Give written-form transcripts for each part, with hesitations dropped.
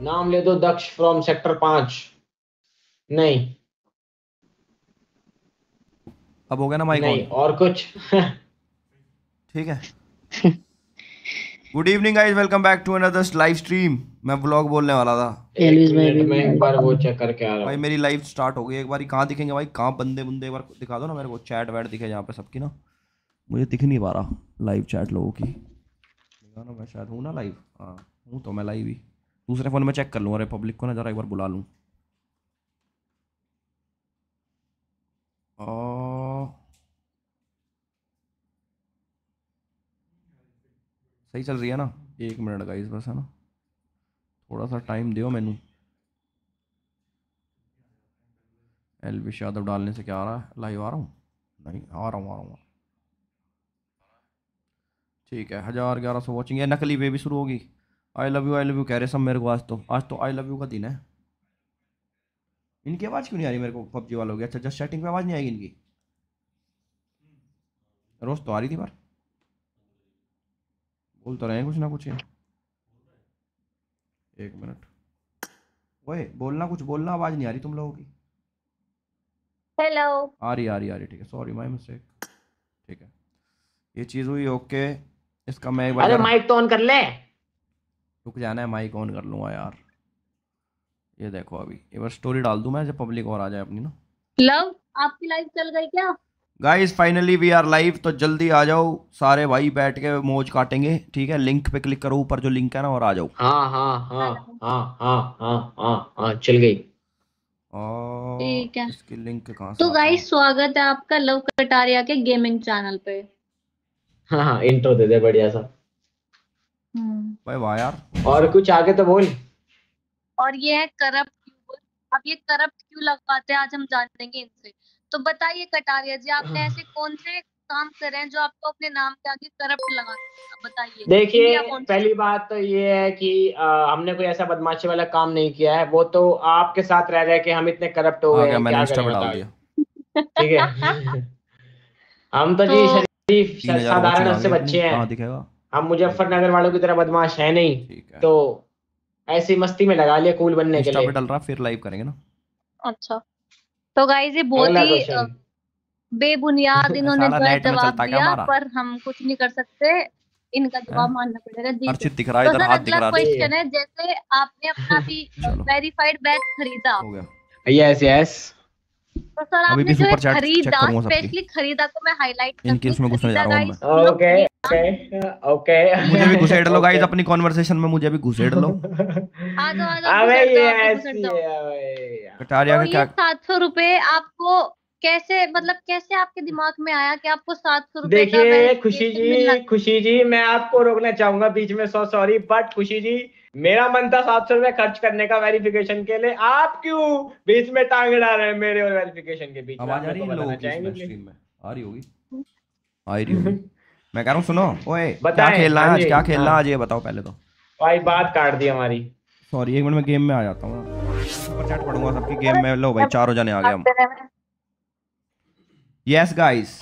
नाम ले दो, दक्ष फ्रॉम सेक्टर 5। नहीं अब हो गया ना माइक ऑन? नहीं, और कुछ? ठीक है। Good evening guys, welcome back to another live stream. मैं व्लॉग बोलने वाला था। एक मिनट में एक बार वो चेक करके आ रहा भाई हूँ। मेरी लाइव स्टार्ट हो गई। एक बार कहाँ दिखेंगे भाई, कहाँ बंदे बुंदे, एक बार दिखा दो ना मेरे को। चैट वैट दिखे यहाँ पे सबकी ना, मुझे दिख नहीं पा रहा लाइव चैट लोगों की। दिखा ना, मैं शायद हूँ ना लाइव। हाँ हूँ तो मैं लाइव ही। दूसरे फ़ोन में चेक कर लूँ। अरे पब्लिक को ना जरा एक बार बुला लूँ। सही चल रही है ना? एक मिनट गाइस बस, है ना, थोड़ा सा टाइम दियो मैनू। एलविश यादव डालने से क्या आ रहा है? लाइव आ रहा हूँ? नहीं आ रहा हूँ, आ रहा हूँ। ठीक है, 1100 वॉचिंग। है नकली वे भी शुरू होगी। आई लव यू कह रहे सब मेरे को। आज तो आई लव यू का दिन है। इनकी आवाज़ क्यों नहीं आ रही मेरे को पबजी वालों की? अच्छा जस्ट चैटिंग पे आवाज़ नहीं आएगी इनकी? रोज़ तो आ रही थी पर। बोल तो रहे हैं कुछ ना कुछ ये। एक मिनट, ओए बोलना, कुछ बोलना, आवाज़ नहीं आ रही तुम लोगों की। हेलो। आ रही, ठीक है। Sorry my mistake. ठीक है, ये चीज़ हुई। ओके, इसका मैं एक बार अरे जरा माइक तो ऑन कर ले। रुक जाना है। माइक ऑन कर लूँगा यार। ये देखो अभी एक बार स्टोरी डाल दूँ मैं जब पब्लिक और आ जाए अपनी ना। लव, आपकी लाइफ चल गई क्या? Guys finally we are live, तो जल्दी आ जाओ सारे भाई, बैठ के मौज काटेंगे। ठीक है, लिंक पे क्लिक करो, ऊपर जो लिंक है ना, और आ जाओ। हाँ हाँ हाँ हाँ हाँ हाँ हाँ हाँ, चल गई। और ठीक है, इसकी लिंक कहाँ से तो लाता हूँ? गाइस स्वागत है आपका लव कटारिया के गेमिंग चैनल पे। हाँ हाँ, इंट्रो दे दे बढ़िया सा। भाई वाह यार। और कुछ आगे तो बोल। और ये है करप्ट यूट्यूबर। अब ये करप्ट क्यों लगवाते हैं आज हम जानेंगे इनसे। तो बताइए कटारिया जी, आपने ऐसे कौन से काम करे हैं जो आपको अपने नाम के आगे करप्ट लगा देगा? बताइए देखिए, इंडिया कौन सा। पहली बात तो ये है कि हमने कोई ऐसा बदमाशी वाला काम नहीं किया है। वो तो आपके साथ रह रहे कि हम इतने करप्ट हो आ गए गया, हैं, मैंने क्या इंस्टा करें पे डाल बताओ। दिया। ठीक है। हम तो तो जी शरीफ 3000 वॉचिंग साधारण आ से गई अपनी। बच्चे हैं। कहाँ दिखेगा? हम एक मिनट, मुजफ्फरनगर वालों की तरह बदमाश है नहीं। ठीक है। तो ऐसी मस्ती में लगा लिया कूल बनने के इंस्टा पे लिए। डल रहा, फिर लाइव करेंगे ना। अच्छा, तो गाइस ये बहुत अगला ही क्वेश्चन। बेबुनियाद इन्होंने साला जो है नेट में जवाब चलता क्या दिया, हमारा? पर हम कुछ नहीं कर सकते। इनका हैं? जवाब मानना पड़ेगा जी से। अर्चित दिख रहा है तो इधर, सर हाथ दिख अगला रहा है। ठीक है, क्वेश्चन है, जैसे आपने अपना भी चलो वेरीफाइड बैच खरीदा, हो गया। Yes yes. तो सर अभी आपने भी जो है सुपर चैट चेक खरीदा, करूंगा सबकी। स्पेशली खरीदा को मैं हाईलाइट इनकी करूंगी, उसमें घुसने जा खरीदा रहा हूँ अब मैं। गाइस मतलब ओके खरीदा। ओके ओके मुझे भी घुसेड़ लो गाइस ओके। अपनी कॉन्वर्सेशन में, मुझे भी घुसेड़ लो। आ जाओ अबे घुसड़ ये जाओ, आप भी घुसड़ ऐसी जाओ। है भाई यार। कटारिया तो का ये क्या? 700 रुपए आपको कैसे, मतलब कैसे आपके दिमाग में आया कि आपको 700 रुपए का देखिए वेरिफिकेशन मिलना खुशी चाहिए? जी, मैं आपको रोकना चाहूंगा बीच में, सॉरी, बट खुशी जी, मेरा मन था 700 रुपए खर्च करने का वेरिफिकेशन के लिए। आप क्यों बीच में टांग अड़ा रहे हैं मेरे और वेरिफिकेशन के बीच में? आप आवाज आ मेरे रही को है इन लोगों बताना की चाहेंगे इसमें प्लीज? स्ट्रीम में? आ रही होगी, आ रही होगी। मैं कह रहा हूँ, सुनो ओए, क्या बताएं। हाँ खेलना है आज, जी। क्या हाँ खेलना है आज, ये बताओ पहले तो। भाई, बात काट दी हमारी। सॉरी, एक मिनट में गेम में आ जाता हूँ ना। सुपर चैट पढ़ूंगा सबकी गेम में। लो भाई, चारों जने आ गए हम। यस गाइस,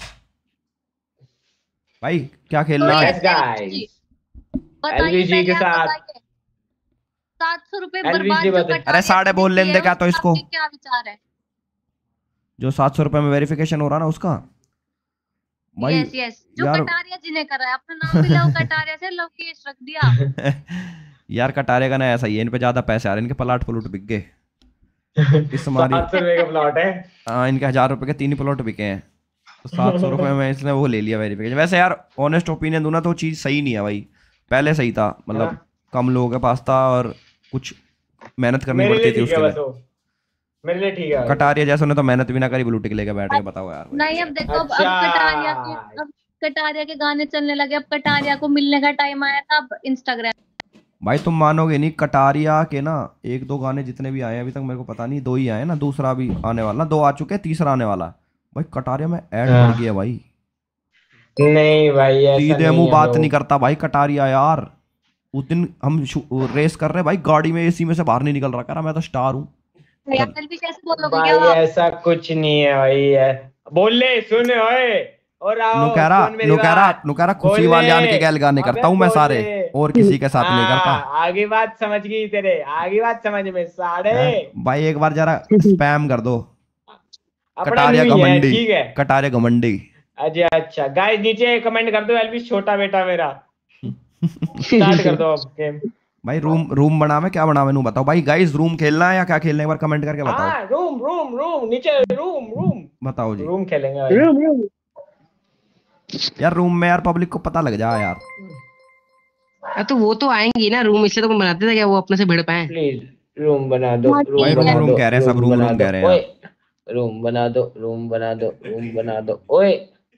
भाई क्या तो खेलना ये आज? Yes LV ji guys. बताइए, एलवी जी पहले के आप साथ। बताइए, 700 रुपए एलवी जी बर्बाद जो बता। अरे कटारिया साढ़े जी ने बोल लेने किए दे हैं क्या उस तो पर इसको। आपके क्या विचार है? जो 700 रुपये में वेरिफिकेशन हो रहा ना उसका, भाई यस यस, जो यार। कटारिया जी ने करा है, अपना नाम भी लव कटारिया से लव केश रख दिया। यार कटारे का ना ऐसा ही है, इन पे ज्यादा पैसे आ रहे हैं, इनके प्लाट प्लूट बिक गए। इस हमारी 700 रुपए का प्लॉट है। इनके 1000 रुपए के 3 प्लॉट बिके हैं। तो 700 रुपये में इसने वो ले लिया वेरिफिकेशन। वैसे यार ऑनेस्ट ओपिनियन दूं ना, तो चीज़ सही नहीं है भाई। पहले सही था, है ना? मतलब कम लोगों के पास था और कुछ मेहनत करनी मेरे पड़ती लिए थी ठीक है उसके बस लिए। वो। मेरे लिए ठीक है भाई वो। कटारिया जैसे ने तो मेहनत भी ना करी, ब्लू टिक लेके बैठ गए। अब बताओ यार भाई। नहीं, अब देखो, अच्छा। अब कटारिया के गाने चलने लगे, अब कटारिया को मिलने का टाइम आया था, अब इंस्टाग्राम। भाई तुम मानोगे नहीं, कटारिया के ना एक दो गाने जितने भी आए हैं अभी तक, मेरे को पता नहीं, 2 ही आए हैं ना, दूसरा भी आने वाला, 2 आ चुके हैं, तीसरा आने वाला। भाई कटारिया में ऐड बढ़ हाँ। गया भाई। नहीं भाई, ऐसा सीधे नहीं मुंह है बात ब्रो। नहीं करता भाई कटारिया यार। उस दिन हम रेस कर रहे हैं भाई, गाड़ी में एसी में से बाहर नहीं निकल रहा, कह रहा मैं तो स्टार हूँ। एयरटेल भी कैसे बोलोगे क्या भाई आप? ऐसा कुछ नहीं है भाई है। बोल ले, सुन ओए। और आओ नुकैरा सुन मेरी नुकैरा बात। नुकैरा खुशी बोल वाले आने ले। के गैल गाने अबे करता हूँ मैं बोल सारे, ले। और किसी के साथ नहीं करता। आगे बात समझ गई तेरे, आगे बात समझ में साढ़े। हैं भाई एक बार जरा स्पैम कर दो। अपना कटारिया न्यू ही है, घमंडी, ठीक है। कटारिया घमंडी। अच्छा अच्छा गाइस नीचे कमेंट कर दो एलविस छोटा बेटा मेरा। स्टार्ट कर दो अब गेम। भाई रूम रूम बनावे क्या बनावे नू बताओ भाई, गाइस रूम खेलना है या क्या खेलना है, एक बार कमेंट करके बताओ। हाँ रूम रूम रूम नीचे रूम रूम। बताओ जी। रूम खेलेंगे भाई। यार रूम में यार पब्लिक को पता लग जाए यार। तो वो तो आएंगी ना रूम, इसलिए तो बनाते थे क्या वो अपने से भिड़ पाए। प्लीज रूम बना दो, हाँ, रूम भाई ठीक रूम बना है। रूम दो, कह रहे हैं सब, रूम रूम बना रूम दो कह रहे हैं ओए। यार। रूम बना दो, रूम बना दो, रूम बना दो ओए।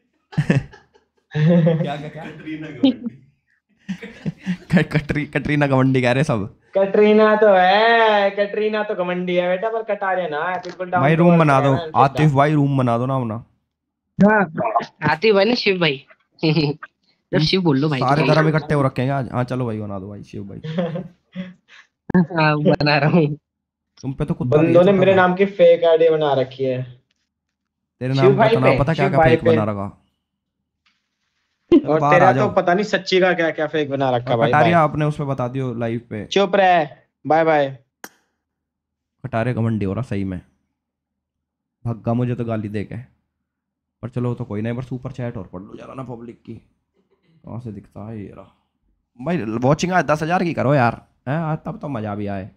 क्या क्या क्या कटरीना घमंडी कह रहे सब। कटरीना तो है, कटरीना तो घमंडी है बेटा, पर कटारिया ना है, बिल्कुल डाउन भाई टू रूम अर्थ बना दो, रहना है, आतिफ भाई रूम बना दो ना अपना। हाँ आते भाई ना शिव भाई। तो तुम शिव बोल लो भाई को सारे भाई। धर्म इकट्ठे हो रखे हैं आज। हाँ चलो भाई बना दो भाई शिव भाई। हाँ बना रहा हूँ। तुम पे तो कुत्ता भी है बंदों ने छोटा मेरे सा। नाम की फेक आईडी बना रखी है। तेरे शिव नाम का भाई तो नाम पे, पता क्या शिव क्या भाई फेक पे। बना रखा। चलो और बाहर तेरा आ तो जाओ। पता नहीं सच्ची का क्या क्या फेक बना रखा और भाई। बाय। कटारिया आपने उस पे बता दियो लाइव पे। चुप रहे। Bye bye. कटारिया घमंडी हो रहा सही में, भग्गा मुझे तो गाली दे के। पर चलो तो कोई नहीं, पर सुपर चैट और पढ़ लो जरा ना पब्लिक की। कहाँ से दिखता है ये रहा। भाई वॉचिंग आज 10,000 की करो यार, हैं आज तब तो मज़ा भी आए।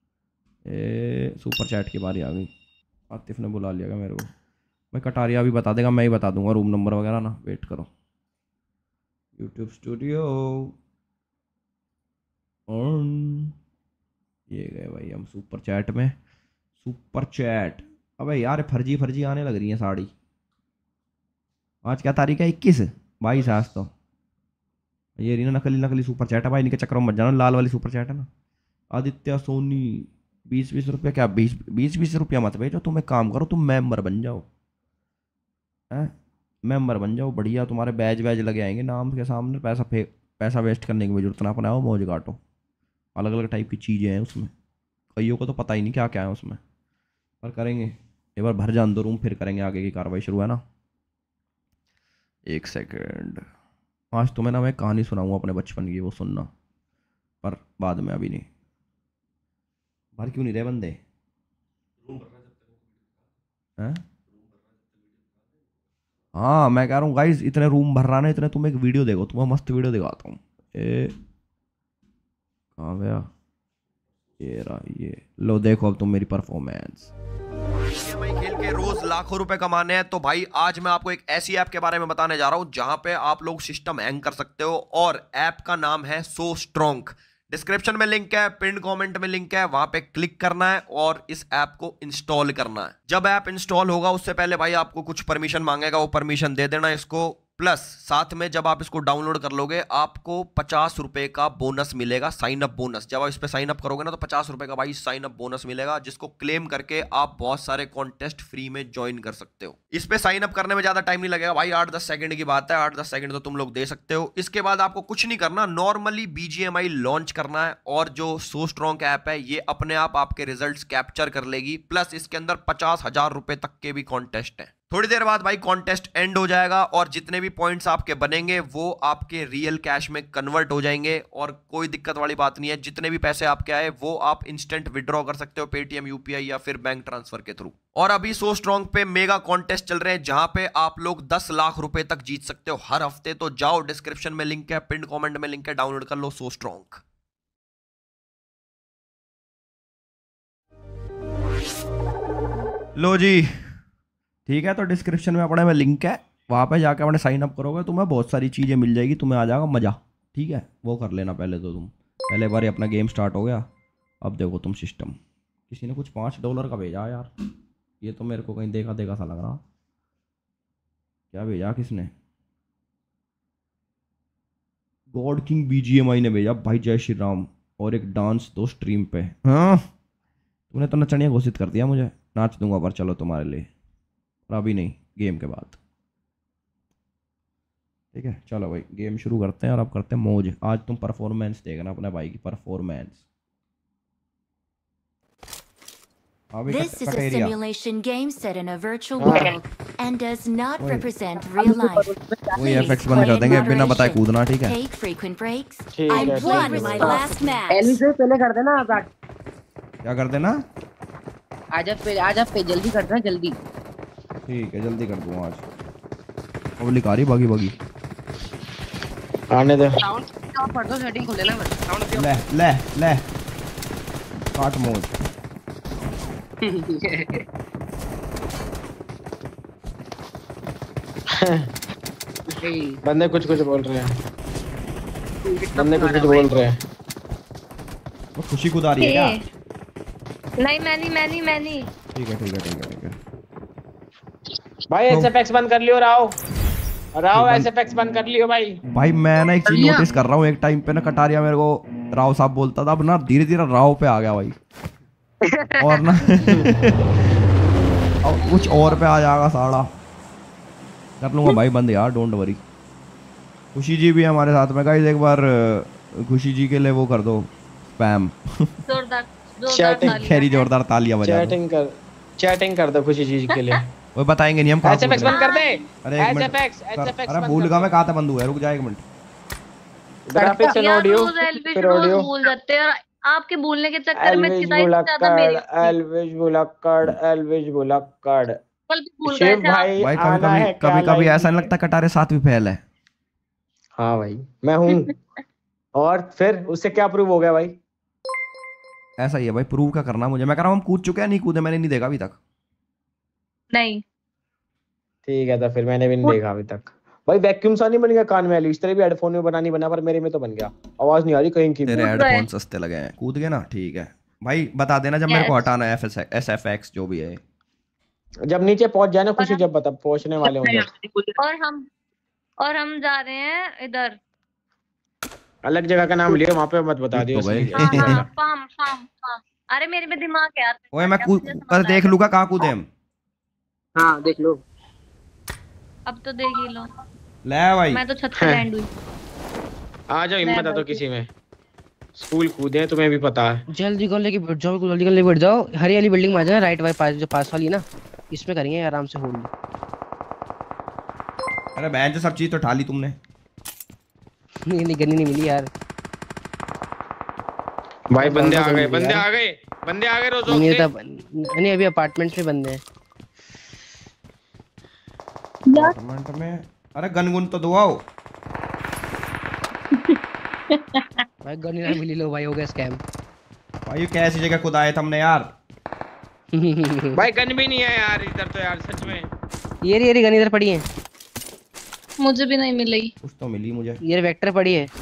सुपर चैट की बारी आ गई। आतिफ ने बुला लिया क्या मेरे को। भाई कटारिया भी बता देगा, मैं ही बता दूंगा रूम नंबर वगैरह ना, वेट करो। यूट्यूब स्टूडियो ऑन, ये गए भाई हम सुपर चैट में। सुपर चैट, अबे यार फर्जी फर्जी आने लग रही है साड़ी। आज क्या तारीख है, 21, 22 आज तो। ये रही ना नकली नकली सुपर चैट है भाई, इनके चक्कर में मत जाना, लाल वाली सुपर चैट है ना। आदित्य सोनी 20-20 रुपया, क्या 20-20 रुपया मत भेजो, तुम एक काम करो, तुम मेंबर बन जाओ। हैं मेंबर बन जाओ बढ़िया, तुम्हारे बैज वैज लगे आएंगे नाम के सामने। पैसा वेस्ट करने की जरूरत ना, अपना आओ मौज काटो। अलग अलग टाइप की चीज़ें हैं उसमें, कईयों को तो पता ही नहीं क्या क्या है उसमें, पर करेंगे। एक बार भर जान दो रूम, फिर करेंगे आगे की कार्रवाई शुरू, है ना। एक सेकेंड, आज तुम्हें ना मैं कहानी सुनाऊंगा अपने बचपन की, वो सुनना, पर बाद में, अभी नहीं। भर क्यों नहीं रहे बंदे हैं। हाँ मैं कह रहा हूँ गाइज, इतने रूम भर रहा ना, इतने तुम एक वीडियो देखो, तुम्हें मस्त वीडियो दिखाता हूँ। कहाँ गया ये रहा, ये लो देखो अब तुम मेरी परफॉर्मेंस। खेल के रोज लाखों रुपए कमाने हैं तो भाई आज मैं आपको एक ऐसी ऐप के बारे में बताने जा रहा हूं जहां पे आप लोग सिस्टम हैंग कर सकते हो, और ऐप का नाम है सो स्ट्रॉन्ग। डिस्क्रिप्शन में लिंक है, पिन कमेंट में लिंक है, वहां पे क्लिक करना है और इस ऐप को इंस्टॉल करना है। जब ऐप इंस्टॉल होगा उससे पहले भाई आपको कुछ परमिशन मांगेगा, वो परमिशन दे देना इसको। प्लस साथ में जब आप इसको डाउनलोड कर लोगे आपको 50 रुपए का बोनस मिलेगा, साइन अप बोनस। जब आप इस पे साइन अप करोगे ना तो 50 रुपए का भाई साइन अप बोनस मिलेगा, जिसको क्लेम करके आप बहुत सारे कॉन्टेस्ट फ्री में ज्वाइन कर सकते हो। इस पे साइन अप करने में ज्यादा टाइम नहीं लगेगा भाई, 8-10 सेकंड की बात है, 8-10 सेकंड तो तुम लोग दे सकते हो। इसके बाद आपको कुछ नहीं करना, नॉर्मली BGMI लॉन्च करना है, और जो सो स्ट्रॉन्ग ऐप है ये अपने आप आपके रिजल्ट्स कैप्चर कर लेगी। प्लस इसके अंदर 50,000 रुपए तक के भी कॉन्टेस्ट है। थोड़ी देर बाद भाई कॉन्टेस्ट एंड हो जाएगा और जितने भी पॉइंट्स आपके बनेंगे वो आपके रियल कैश में कन्वर्ट हो जाएंगे, और कोई दिक्कत वाली बात नहीं है। जितने भी पैसे आपके आए वो आप इंस्टेंट विड्रॉ कर सकते हो पेटीएम, UPI या फिर बैंक ट्रांसफर के थ्रू। और अभी सो स्ट्रॉन्ग पे मेगा कॉन्टेस्ट चल रहे हैं जहां पे आप लोग 10 लाख रुपए तक जीत सकते हो हर हफ्ते। तो जाओ, डिस्क्रिप्शन में लिंक है, पिन कमेंट में लिंक है, डाउनलोड कर लो सो स्ट्रॉन्ग। लो जी ठीक है, तो डिस्क्रिप्शन में अपने में लिंक है, वहाँ पे जाकर अपने साइन अप करोगे तुम्हें बहुत सारी चीज़ें मिल जाएगी, तुम्हें आ जाएगा मज़ा। ठीक है वो कर लेना पहले तो तुम, पहले बार अपना गेम स्टार्ट हो गया। अब देखो तुम सिस्टम, किसी ने कुछ $5 का भेजा यार, ये तो मेरे को कहीं देखा देखा सा लग रहा। क्या भेजा किसने, गॉड किंग BGMI ने भेजा भाई, जय श्री राम, और एक डांस दो स्ट्रीम पे। हाँ तुमने तो नचनिया घोषित कर दिया मुझे, नाच दूंगा पर चलो तुम्हारे लिए, और अभी नहीं, गेम के बाद। ठीक है चलो भाई गेम शुरू करते हैं, और अब करते हैं मौज। आज तुम परफॉर्मेंस देखना अपने भाई की परफॉर्मेंस। अभी This is a cafeteria simulation game set in a virtual Ah. world and does not represent real life. वही एफएक्स बंद कर देंगे बिना बताए कूदना, ठीक है? Take frequent breaks. ठीक I है, won ठीक my है। last match. एलवी से पहले कर देना आजाद। क्या कर देना? आजा पे जल्दी कर देना जल्दी। ठीक है जल्दी कर दूंगा आज। पब्लिक आ रही भागी भागी। आने दे। साउंड ऑफ कर दो, सेटिंग खोल लेना बस। साउंड ले ले ले काट मोड। बंदे कुछ बोल रहे हैं। बंदे कुछ बोल रहे हैं। वो खुशी कूद आ रही है क्या? नहीं मैं नहीं। ठीक है भाई एसएफएक्स बंद कर लियो राव एसएफएक्स बंद कर लियो भाई। भाई मैं ना एक चीज नोटिस कर रहा हूँ, एक टाइम पे ना कटारिया मेरे को राव साहब बोलता था, अब ना धीरे धीरे राव पे आ गया भाई। और ना अब कुछ और पे आ जाएगा साड़ा। कर लूंगा भाई बंद यार, डोंट वरी। खुशी जी भी हमारे साथ में गाइस, एक बार खुशी जी के लिए वो कर दो स्पैम। जोरदार Chatting। खैरी जोरदार तालियां बजा दो। चैटिंग कर दो खुशी जी के लिए। वो बताएंगे नहीं हम कहाँ एसएफएक्स बंद कर दे। अरे एक मिनट एसएफएक्स अरे भूल गया मैं कहाँ था बंदूक है, रुक जा एक मिनट। ग्राफिक्स एंड ऑडियो फिर ऑडियो। भूल जाते हैं और आपके भूलने के चक्कर में कितना ज्यादा मेरी एल्विश बुलक्कड़ कल भी भूल गए शिव थे आप। भाई भाई आना है क्या कभी लाइव ऐसा नहीं में? लगता कटारे साथ भी फैल है। हाँ भाई मैं हूँ। और फिर उससे क्या प्रूव हो गया भाई? ऐसा ही है भाई, प्रूव क्या करना मुझे। मैं कह रहा हूँ हम कूद चुके हैं, नहीं कूदे मैंने नहीं देखा अभी तक। नहीं ठीक है तो फिर मैंने भी नहीं देखा अभी तक। भाई वैक्यूम सा नहीं बन गया कान में? इस तरह भी हेडफोन में बना नहीं बना, पर मेरे में तो बन गया। आवाज नहीं आ रही कहीं की। तेरे हेडफोन सस्ते लगे हैं, कूद गए ना? ठीक है भाई बता देना जब मेरे को हटाना है एसएफएक्स जो भी है। जब नीचे पहुंच जाए ना खुशी, जब बता पहुंचने वाले होंगे। और हम जा रहे हैं इधर। अलग जगह का नाम लियो, वहां पे मत बता दियो। तो भाई। फार्म। अरे मेरे में दिमाग है यार। ओए मैं कूद पर देख लूंगा कहाँ कूदे हम। हाँ देख लो। अब तो देख ही लो। ले भाई मैं तो छत पे लैंड हुई। आ जाओ, हिम्मत है तो किसी में। स्कूल कूदे हैं, तुम्हें भी पता है। जल्दी कर लेके बैठ जाओ, जल्दी कर लेके बैठ जाओ। हरी वाली बिल्डिंग में आ जाना, राइट वाई जो पास वाली ना, इसमें करेंगे आराम से होल्ड। अरे बहन जो सब चीज तो उठा ली तुमने। नहीं गन्नी नहीं मिली यार। भाई बंदे आ गए रोजो नहीं के। नहीं अभी अपार्टमेंट्स में बंदे हैं। अपार्टमेंट में अरे गन तो दो आओ। भाई गन्नी ना मिली, लो भाई हो गया स्कैम। भाई ये कैसी जगह खुद आए थे हमने यार। भाई गन भी नहीं है यार इधर तो यार सच में। ये गन इधर पड़ी है। मुझे भी नहीं मिली। कुछ तो मिली मुझे। ये वेक्टर पड़ी है।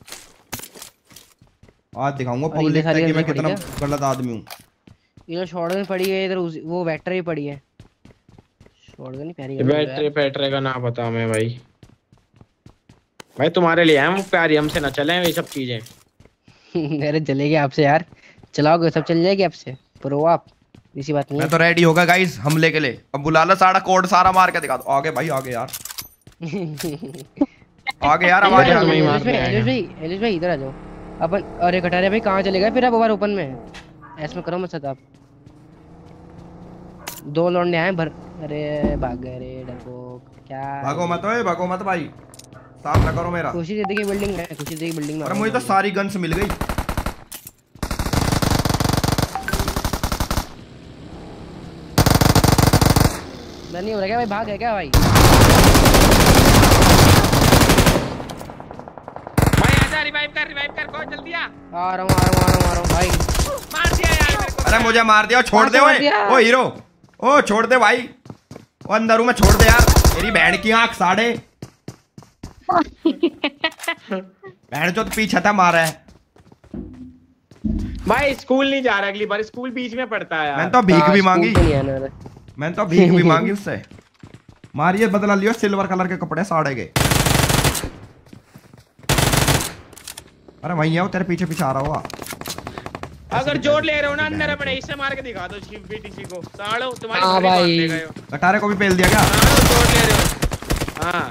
आज दिखाऊंगा और पब्लिक इधर सारी कि मैं गन कितना पड़ी गलत आदमी हूँ। इधर शॉटगन पड़ी है, इधर वो वेक्टर भी पड़ी है। शॉटगन ही प्यारी गन है। बैटरी का ना पता हमें भाई। भाई तुम्हारे लिए हम प्यारी, हमसे ना चले ये सब चीजें। अरे चलेगी आपसे यार, चलाओगे सब चल जाएगी आपसे। प्रो आप इसी बात नहीं मैं है। तो रेडी होगा गाइस हमले के लिए। अब बुला लो सारा कोड सारा मार के दिखा दो। आगे भाई आगे यार। आगे यार आवाज आ रही है। एलिस भाई इधर आ जाओ अपन। अरे कटारे भाई कहाँ चले गए फिर? आप बार ओपन में ऐसे में करो मत आप। दो लौंडे आए भर। अरे भाग गए रे डरपोक। क्या भागो मत ओए, भागो मत भाई, सामना करो मेरा। खुशी दीदी की बिल्डिंग में, खुशी दीदी की बिल्डिंग में। अरे मुझे तो सारी गन्स मिल गई। मैं नहीं हो रहा क्या भाई? भाग गए क्या भाई? भाई आजा, रिवाइव कर को जल्दी आ आ रहा हूँ भाई। मार दिया यार मेरे को। अरे मुझे मार दिया, छोड़ दे ओए। ओ हीरो, ओ छोड़ दे भाई। ओ अंदर हूँ मैं, छोड़ दे यार। मेरी बहन की आंख साढ़े। बहन जो पीछे था मारा है। भाई स्कूल नहीं जा रहा अगली बार, स्कूल बीच में पड़ता है यार। मैंने तो भीख भी मांगी, स्कूल तो नहीं आना है। मैंने तो भीख भी मांगी उससे। मारिए बदला लियो, सिल्वर कलर के कपड़े साड़े गए। अरे वही है वो, तेरे पीछे पीछे आ रहा होगा। अगर जोड़ ले रहे हो ना अंदर अपने, इससे मार के दिखा दो बीटीसी को। साड़ो तुम्हारी हाँ घड़ी बांध भाई। ले गए हो। कटारे को भी पेल दिया क्या? साड़ो जोड़ ले रहे हो। हाँ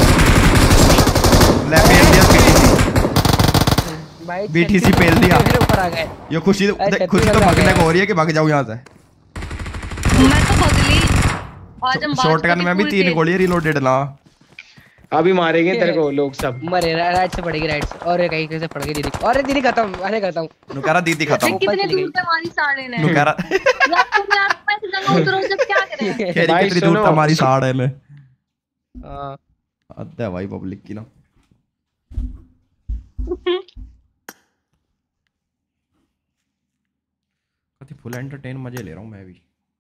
ले पेल दिया, भाई बीटीसी पेल दिया। ऊपर आ गए। ये खुशी अरे खुशी तो छत्तीस भागने हजार को हो रही है कि भाग जाऊं यहाँ से। मैं तो बदली। आज हम बात शॉटगन में भी पूरी 3 तेज। गोली रिलोडेड ना। अभी मारेंगे तेरे को लोग सब। मरे राइट से पड़ेगी राइट से और कहीं कैसे पड़ गई दीदी। अरे दीदी खत्म अरे खत्म। नु कह रहा दीदी खत्म। देख कितने चली दूर गई। पे हमारी साड़े ने। नु कह रहा यार तुम यार मैं इस जगह उतरो जब क्या करें। खेरी भाई कितनी दूर सुनो। था हमारी साड़ है ले। हाँ। हद है भाई पब्लिक की ना। कति फुल एंटरटेन मजे ले रहा हूँ मैं भी।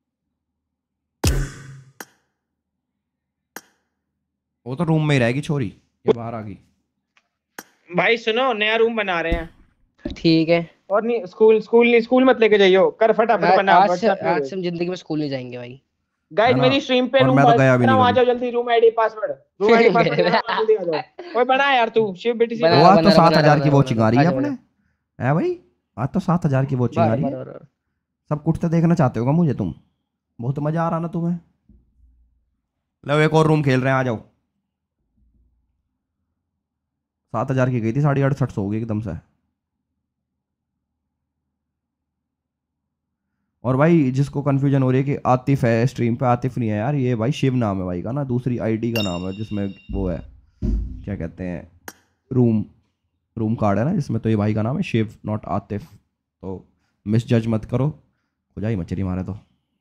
वो तो रूम में ही रहेगी छोरी, ये बाहर आ गई। भाई सुनो, नया रूम बना रहे हैं। ठीक है। और नहीं स्कूल मत लेके जाइयो, कर फटाफट बना आज WhatsApp पे। से हम जिंदगी में स्कूल नहीं जाएंगे भाई। गाइस है ना? मेरी स्ट्रीम पे और रूम मैं तो गया भी नहीं आ कभी। जाओ जल्दी, रूम आईडी पासवर्ड जल्दी आ जाओ। ओए बना यार तू शिव बीटीसी बना- वो आज तो बना- 7000 की बना- वॉचिंग आ रही है बना- अपने, है भाई? आज तो 7000 की वॉचिंग आ रही है। बराबर। सब कुछ तो देखना चाहते होगा मुझे तुम, बहुत मजा आ रहा ना तुम्हें। लो एक और रूम खेल रहे हैं, आ जाओ। 7000 की गई थी, 6850 हो गई एकदम से। और भाई जिसको कंफ्यूजन हो रही है कि आतिफ है स्ट्रीम पे, आतिफ नहीं है यार, ये भाई शिव नाम है भाई का ना, दूसरी आईडी का नाम है जिसमें वो है क्या कहते हैं रूम कार्ड है ना जिसमें, तो ये भाई का नाम है शिव नॉट आतिफ। तो मिस जज मत करो, हो जाए मछली मारे तो।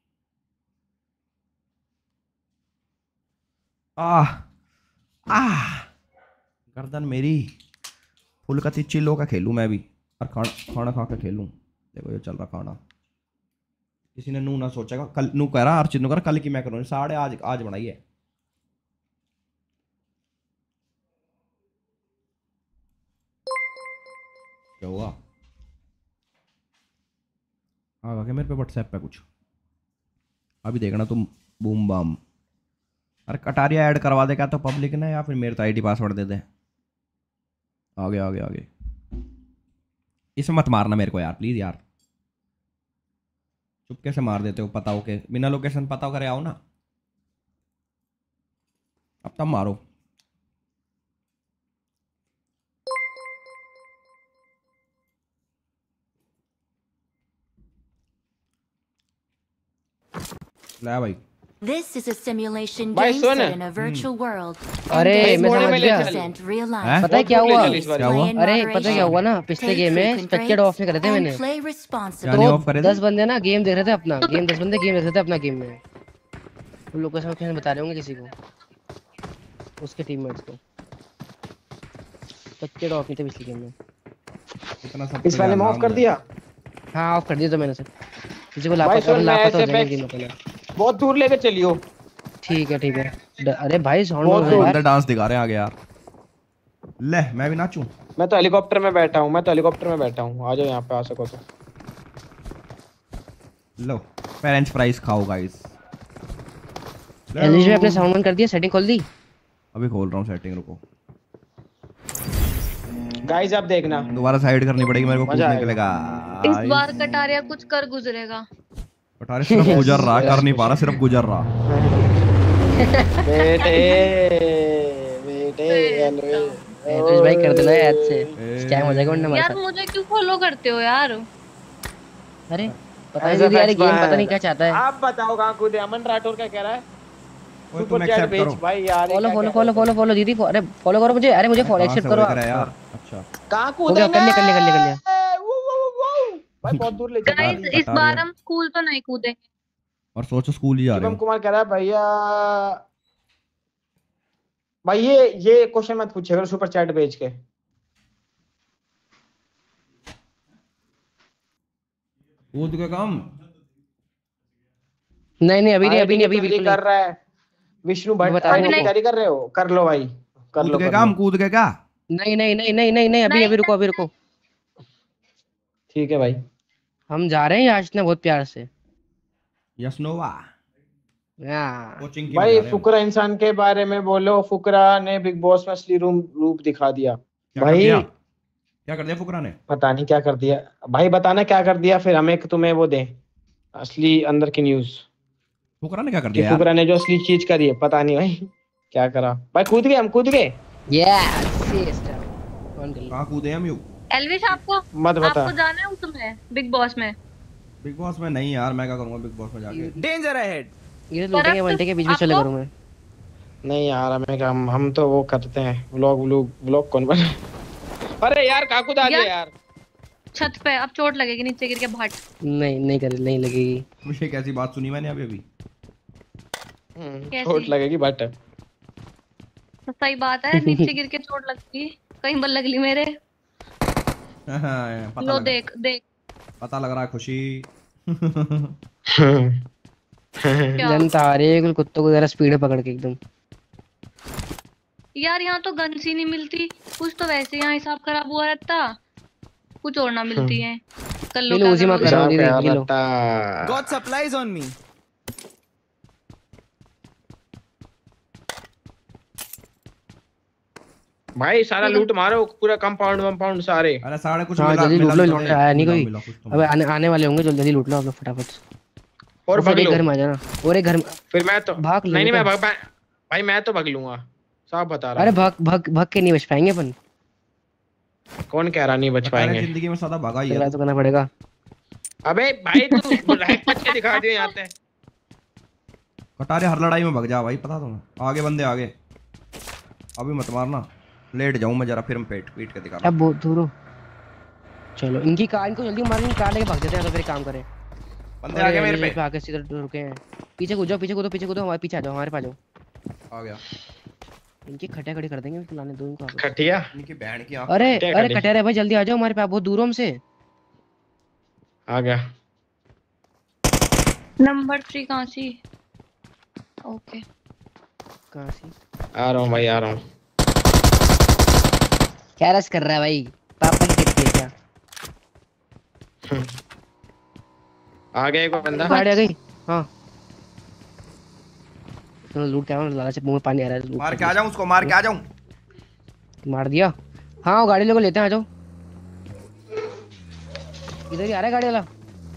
आह आह गर्दन मेरी फुल का चिल्लो का खेलूं मैं भी, और खाना खा के खेलूं। देखो ये चल रहा खाना, किसी ने नू ना सोचेगा कल, नू कह रहा अर्चित नू कह रहा कल की मैं करूँ, साढ़े आज बनाई है। क्या हुआ? आ गया मेरे पे व्हाट्सएप पे कुछ, अभी देखना तुम। Boom bam. अरे कटारिया ऐड करवा दे क्या तो पब्लिक ने, या फिर मेरे तो आईडी पासवर्ड दे दे। आगे इसमें मत मारना मेरे को यार प्लीज यार, चुपके से मार देते हो पता हो के, बिना लोकेशन पता हो करे आओ ना, अब तब मारो। ले भाई This is a simulation भाई game soon. set in a virtual world. अरे and मैं does समझ not गया। represent real life. हैं? पता है क्या हुआ? क्या हुआ? अरे पता है क्या हुआ ना, पिछले गेम में स्पेक्टेड ऑफ नहीं करे थे मैंने, Play क्या responsibly. नहीं तो ऑफ करे थे? 10 बंदे ना गेम देख रहे थे अपना, 10 बंदे गेम देख रहे थे अपना गेम में। उन लोकेशन बता रहे होंगे किसी को, उसके टीममेट्स को। स्पेक्टेड ऑफ नहीं थे पिछले गेम में। इतना सब इस वाले में ऑफ कर दिया। हाँ ऑफ कर दिया तो मैंने सर, किसी को भाई सुन, मैं लापता हो ऐसे जाएंगे बैक- गेम में। बहुत दूर लेके चलियो। ठीक है। अरे भाई साउंड बहुत में दूर। यार। अंदर डांस दिखा रहे हैं आगे यार। ले मैं भी नाचूं। मैं तो हेलीकॉप्टर में बैठा हूँ, आ जाओ यहाँ पे आ सको तो। लो पेरेंट्स प्राइस खाओ गाइस। एलजी ने अपने साउंड बंद कर दिया, सेटिंग खोल दी। अभी खोल रहा हूँ सेटिंग, रुको। गाइस आप देखना, दोबारा साइड करनी पड़ेगी मेरे को, मजा कूदने आएगा। के लेगा। इस बार कटारिया कुछ कर गुजरेगा। अरे सिर्फ गुजर रहा, कर नहीं पा रहा, सिर्फ गुजर रहा। बेटे एलजी भाई कर देना ऐड से, स्कैम हो जाएगा वरना हमारे यार साथ। मुझे क्यों फॉलो करते हो यार? अरे पता नहीं यार गेम पता नहीं क्या चाहता है। आप बताओ कहाँ कूदे? अमन राठौर क्या कह रहा है? ओए तुम सुपर चैट एक्सेप्ट भेज करो। भाई यार। ये फॉलो क्या फॉलो कह रहे फॉलो हो? फॉलो दीदी, अरे फॉलो करो मुझे, अरे मुझे फॉलो एक्सेप्ट करो कहाँ से आप। हो गया यार? अच्छा कहाँ हो कूदे? गया, कर लिया। भाई बहुत दूर ले चल रहा है। गाइस इस बार हम स्कूल तो नहीं कूदेंगे। और सोचो स्कूल ही जा रहे शिवम हो। कुमार कह रहा है भैया भाई ये क्वेश्चन मत पूछिए अगर सुपर चैट भेज के। कूद के काम नहीं अभी IIT की बिल्कुल तैयारी कर रहा है विष्णु भट्ट। बता IIT की रहा हूँ। तैयारी कर रहे हो? कर लो भाई, कर लो कूद के काम, कूद के क्या? नहीं अभी रुको। ठीक है भाई। हम जा रहे हैं आज ने बहुत प्यार से। यस नोवा हाँ। कोचिंग की भाई बता रहे हो। फुकरा इंसान के बारे में बोलो। फुकरा ने बिग बॉस में असली रूप दिखा दिया। क्या भाई कर दिया फुकरा ने? पता नहीं क्या कर दिया भाई, बताना क्या कर दिया फिर हमें तुम्हें वो दे असली अंदर की न्यूज। फुकरा ने क्या कर कि दिया यार? फुकरा ने जो असली चीज करी है पता नहीं भाई क्या करा। भाई कूद गए, हम कूद गए। यस सिस्टर ऑन कर लो। कहाँ कूदे हम यू? एल्विश आपको मत बता। आपको जाना है उसमें बिग बॉस में? बिग बॉस में नहीं यार, मैं क्या करूंगा बिग बॉस में जाके। Danger ahead. ये लूटेंगे बनते के बीच में चले आपको? करूँ मैं। नहीं यार हमें क्या, हम तो वो करते हैं व्लॉग व्लॉग कौन बना। अरे यार काकू डालिए यार। छत पे अब चोट लगेगी नीचे गिर के भाट। नहीं कर, नहीं लगेगी। मुझे कैसी बात सुनी मैंने अभी? कैसी? चोट लगेगी बट तो सही बात है, नीचे गिर के चोट लगती, कहीं बल लगली मेरे। पता लो लगा, देख पता लग रहा है खुशी। क्या? जनता आ रही है कुल कुत्तों को जरा स्पीड पकड़ के एकदम। यार यहाँ तो गन्स ही नहीं मिलती, कुछ तो वैसे यहाँ हिसाब खराब हुआ रहता, कुछ और ना मिलती है। कल ये लो उसी में करो दीदी, ये लो। God supplies on me. भाई सारा लूट मारो पूरा कंपाउंड सारे। अरे साढ़े कुछ हाँ मिला, जल्दी लूट लो, मिला, लूट आया नहीं कोई। मिला कुछ तो अबे आने वाले होंगे, जल्दी लूट लो आप लोग फटाफट। और भाग एक लो घर में आ जाना, और एक घर में फिर मैं तो भाग लो। नहीं मैं भाई मैं तो भाग लूंगा, साफ बता रहा अरे हूं। भाग के नहीं बच पाएंगे अपन। कौन कह रहा नहीं बच पाएंगे? जिंदगी में सदा भगा ही है। चला तो करना पड़ेगा। अबे भाई तू रैंक बच के दिखा दियो यहाँ पे। कटारे हर लड़ाई में भग जा भाई, पता तुम्हें। आगे बंदे आगे, अभी मत मारना, लेट जाऊं मैं जरा, फिर हम पीट के दिखा। अब बहुत दूर हो। चलो इनकी कार, इनको जल्दी मारो, इनकी कार लेके भाग जाते हैं तो फिर काम करें। बंदे आगे मेरे पे। आके सीधा रुके हैं। पीछे कूदो हमारे पीछे आ जाओ, हमारे पास आ जाओ। आ गया। इनकी खटिया खड़ी कर देंगे, लाने दो इनको। खटिया इनकी बहन की आंख। अरे खड़ी। कटेरे भाई जल्दी आ जाओ, हमारे पास बहुत दूर हो हमसे। आ गया। नंबर 3 कहाँ सी? ओके कहां से आ रहा हूँ भाई, आ रहा हूँ। क्या रस कर रहा है भाई? पापा की किट क्या? आ गया एक बंदा। गाड़ी आ गई। हाँ चलो लूट के आओ, लालच मुंह में पानी आ रहा है। मार के आ जाऊं उसको, मार के आ जाऊं। मार दिया। हाँ वो गाड़ी लोग लेते हैं, आ जाओ। इधर ही आ रहा है गाड़ी वाला।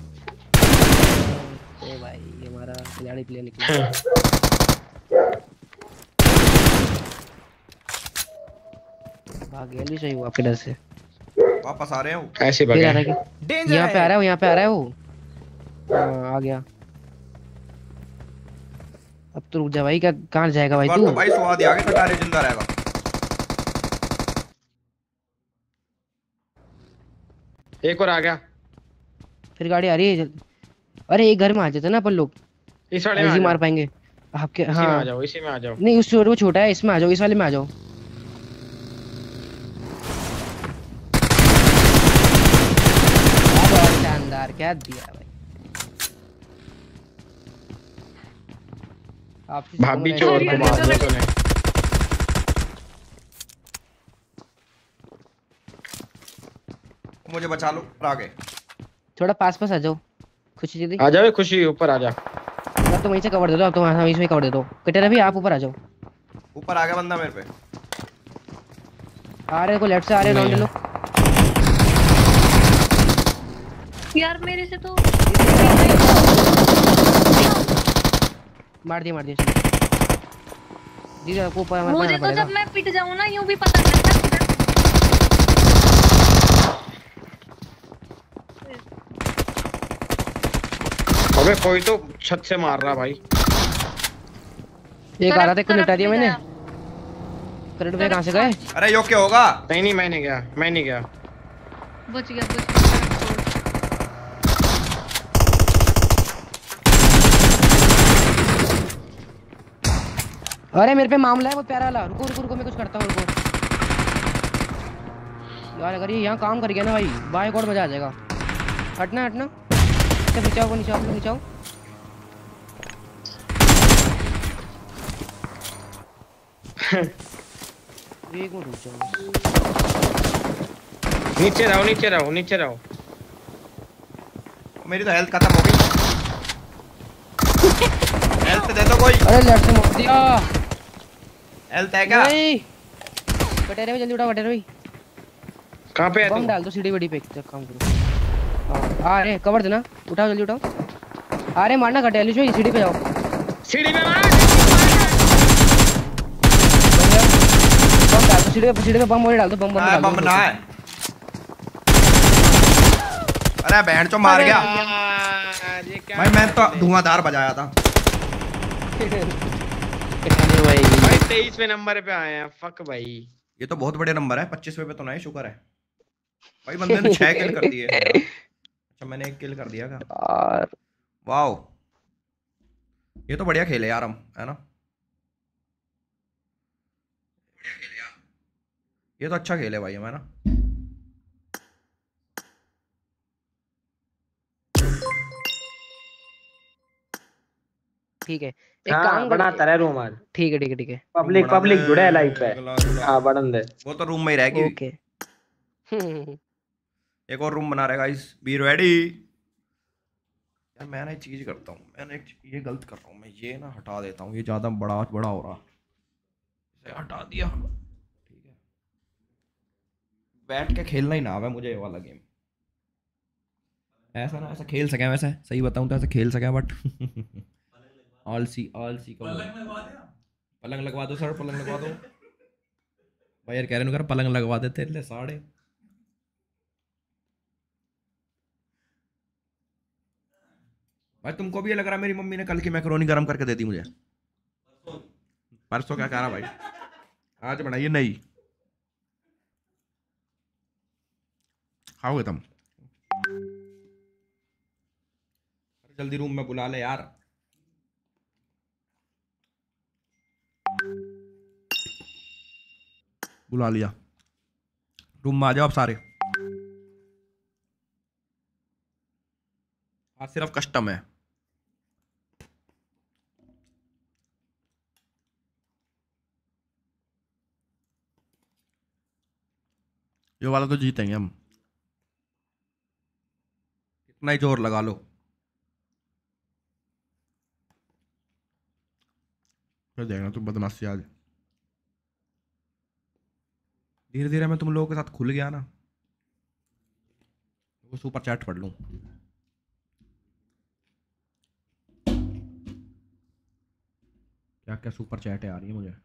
ओ भाई ये हमारा खिलाड़ी प्लेयर निकला। भाग गया भी सही हुआ आपके डर से। वापस आ रहे हो। ऐसे फिर आ रहा भागे। है क्या? यहाँ पे आ रहा है वो, यहाँ पे आ रहा है वो। हाँ आ गया। अब तो रुक जा भाई, क्या कहाँ जाएगा भाई बार तू? तो भाई स्वाद ही आगे, कटारे जिंदा रहेगा। एक और आ गया। फिर गाड़ी आ रही है। अरे एक घर में आ जाते ना अपन लोग, इस वाले में आ इजी जाओ। मार पाएंगे आपके। इसी में आ हाँ जाओ, इसी में आ जाओ। नहीं उस वो छोटा है, इसमें आ जाओ, इस वाले में आ जाओ। बहुत शानदार, क्या दिया भाई। आपकी भाभी चोर को मार दिया तूने। मुझे बचा लो, आगे। थोड़ा पास आ जाओ खुशी दीदी। आ जाओ खुशी, ऊपर आ जा। अब तो वहीं से कवर दे दो, अब तो वहाँ इसमें कवर दे दो। कटेरा भी आप ऊपर आ जाओ। ऊपर आ गया बंदा मेरे पे। आ रहे को लेफ्ट से आ रहे लौंडे लोग। यार मेरे से तो मार दिया दीदी आपको ऊपर हमारे मुझे पास तो आना जब मैं पिट जाऊं ना यूं भी पता नहीं लगता किधर। अबे कोई तो छत से मार रहा भाई। एक आ रहा था, को निपटा दिया तरफ मैंने। गया। करंट पे कहाँ से गए? अरे यो क्या होगा? नहीं मैं नहीं गया, मैं नहीं गया। बच गया। अरे मेरे पे मामला है बहुत प्यारा वाला। रुको मैं कुछ करता हूँ, रुको यार। अगर ये यहाँ काम कर गया ना भाई, बाय कोड मजा आ जाएगा। हटना नीचे आओ, नीचे आओ। एक मिनट रुक जाओ। नीचे रहो। मेरी तो हेल्थ खत्म हो गई। हेल्थ दे दो कोई। अरे लेफ्ट से मार दिया। हेल्थ है क्या? नहीं कटेरे भाई जल्दी उठाओ, कटेरे भाई कहाँ पे है बम तू? डाल दो सीढ़ी बड़ी पे, काम करो। हाँ अरे कवर देना, उठाओ जल्दी उठाओ। अरे मारना कटेरे जो सीढ़ी पे जाओ। सीढ़ी पे मार। बम डाल दो सीढ़ी पे बम डाल दो, बम बम डाल ना दो। है। अरे बहन चो मार गया यार, ये क्या भाई। मैं तो धुआंधार बजाया था भाई भाई 23वें नंबर पे आए हैं। फक भाई। ये तो बहुत बड़े नंबर है। 25वें पे तो नहीं, शुक्र है भाई। बंदे ने 6 किल कर दिए। अच्छा मैंने 1 किल कर दिया क्या? यार वाओ, ये तो बढ़िया खेले यार हम, है ना? ये तो अच्छा खेले भाई हम, है ना? ठीक है, एक हाँ काम बनाता रहे रूम आज। ठीक है ठीक है ठीक है। पब्लिक बना पब्लिक दे, जुड़े है लाइव पे। अगला अगला। हाँ बढ़न दे। वो तो रूम में ही रहेगी। ओके। एक और रूम बना रहे गाइस, बी रेडी। यार मैं ना एक चीज करता हूँ, ये गलत कर रहा हूँ मैं। ये ना हटा देता हूँ, ये ज्यादा बड़ा बड़ा हो रहा, इसे हटा दिया। ठीक है, बैठ के खेलना ही ना आवे मुझे ये वाला गेम। ऐसा ना ऐसा खेल सके वैसे, सही बताऊँ तो ऐसा खेल सके, बट आलसी का पलंग लगवा दो सर, पलंग लगवा दो भाई। यार कह रहे कर पलंग लगवा देते ले साढ़े। भाई तुमको भी ये लग रहा है मेरी मम्मी ने कल की मैकरोनी गरम करके दे दी मुझे? परसों क्या कह रहा भाई, आज बनाइए नहीं खाओगे तुम? जल्दी रूम में बुला ले यार। बुला लिया, रूम में आ जाओ आप सारे। आज सिर्फ कस्टम है। ये वाला तो जीतेंगे हम, कितना ही जोर लगा लो। फिर देखना तुम बदमाशी आज। धीरे धीरे मैं तुम लोगों के साथ खुल गया ना, वो सुपर चैट पढ़ लूं। क्या क्या सुपर चैट है आ रही है मुझे।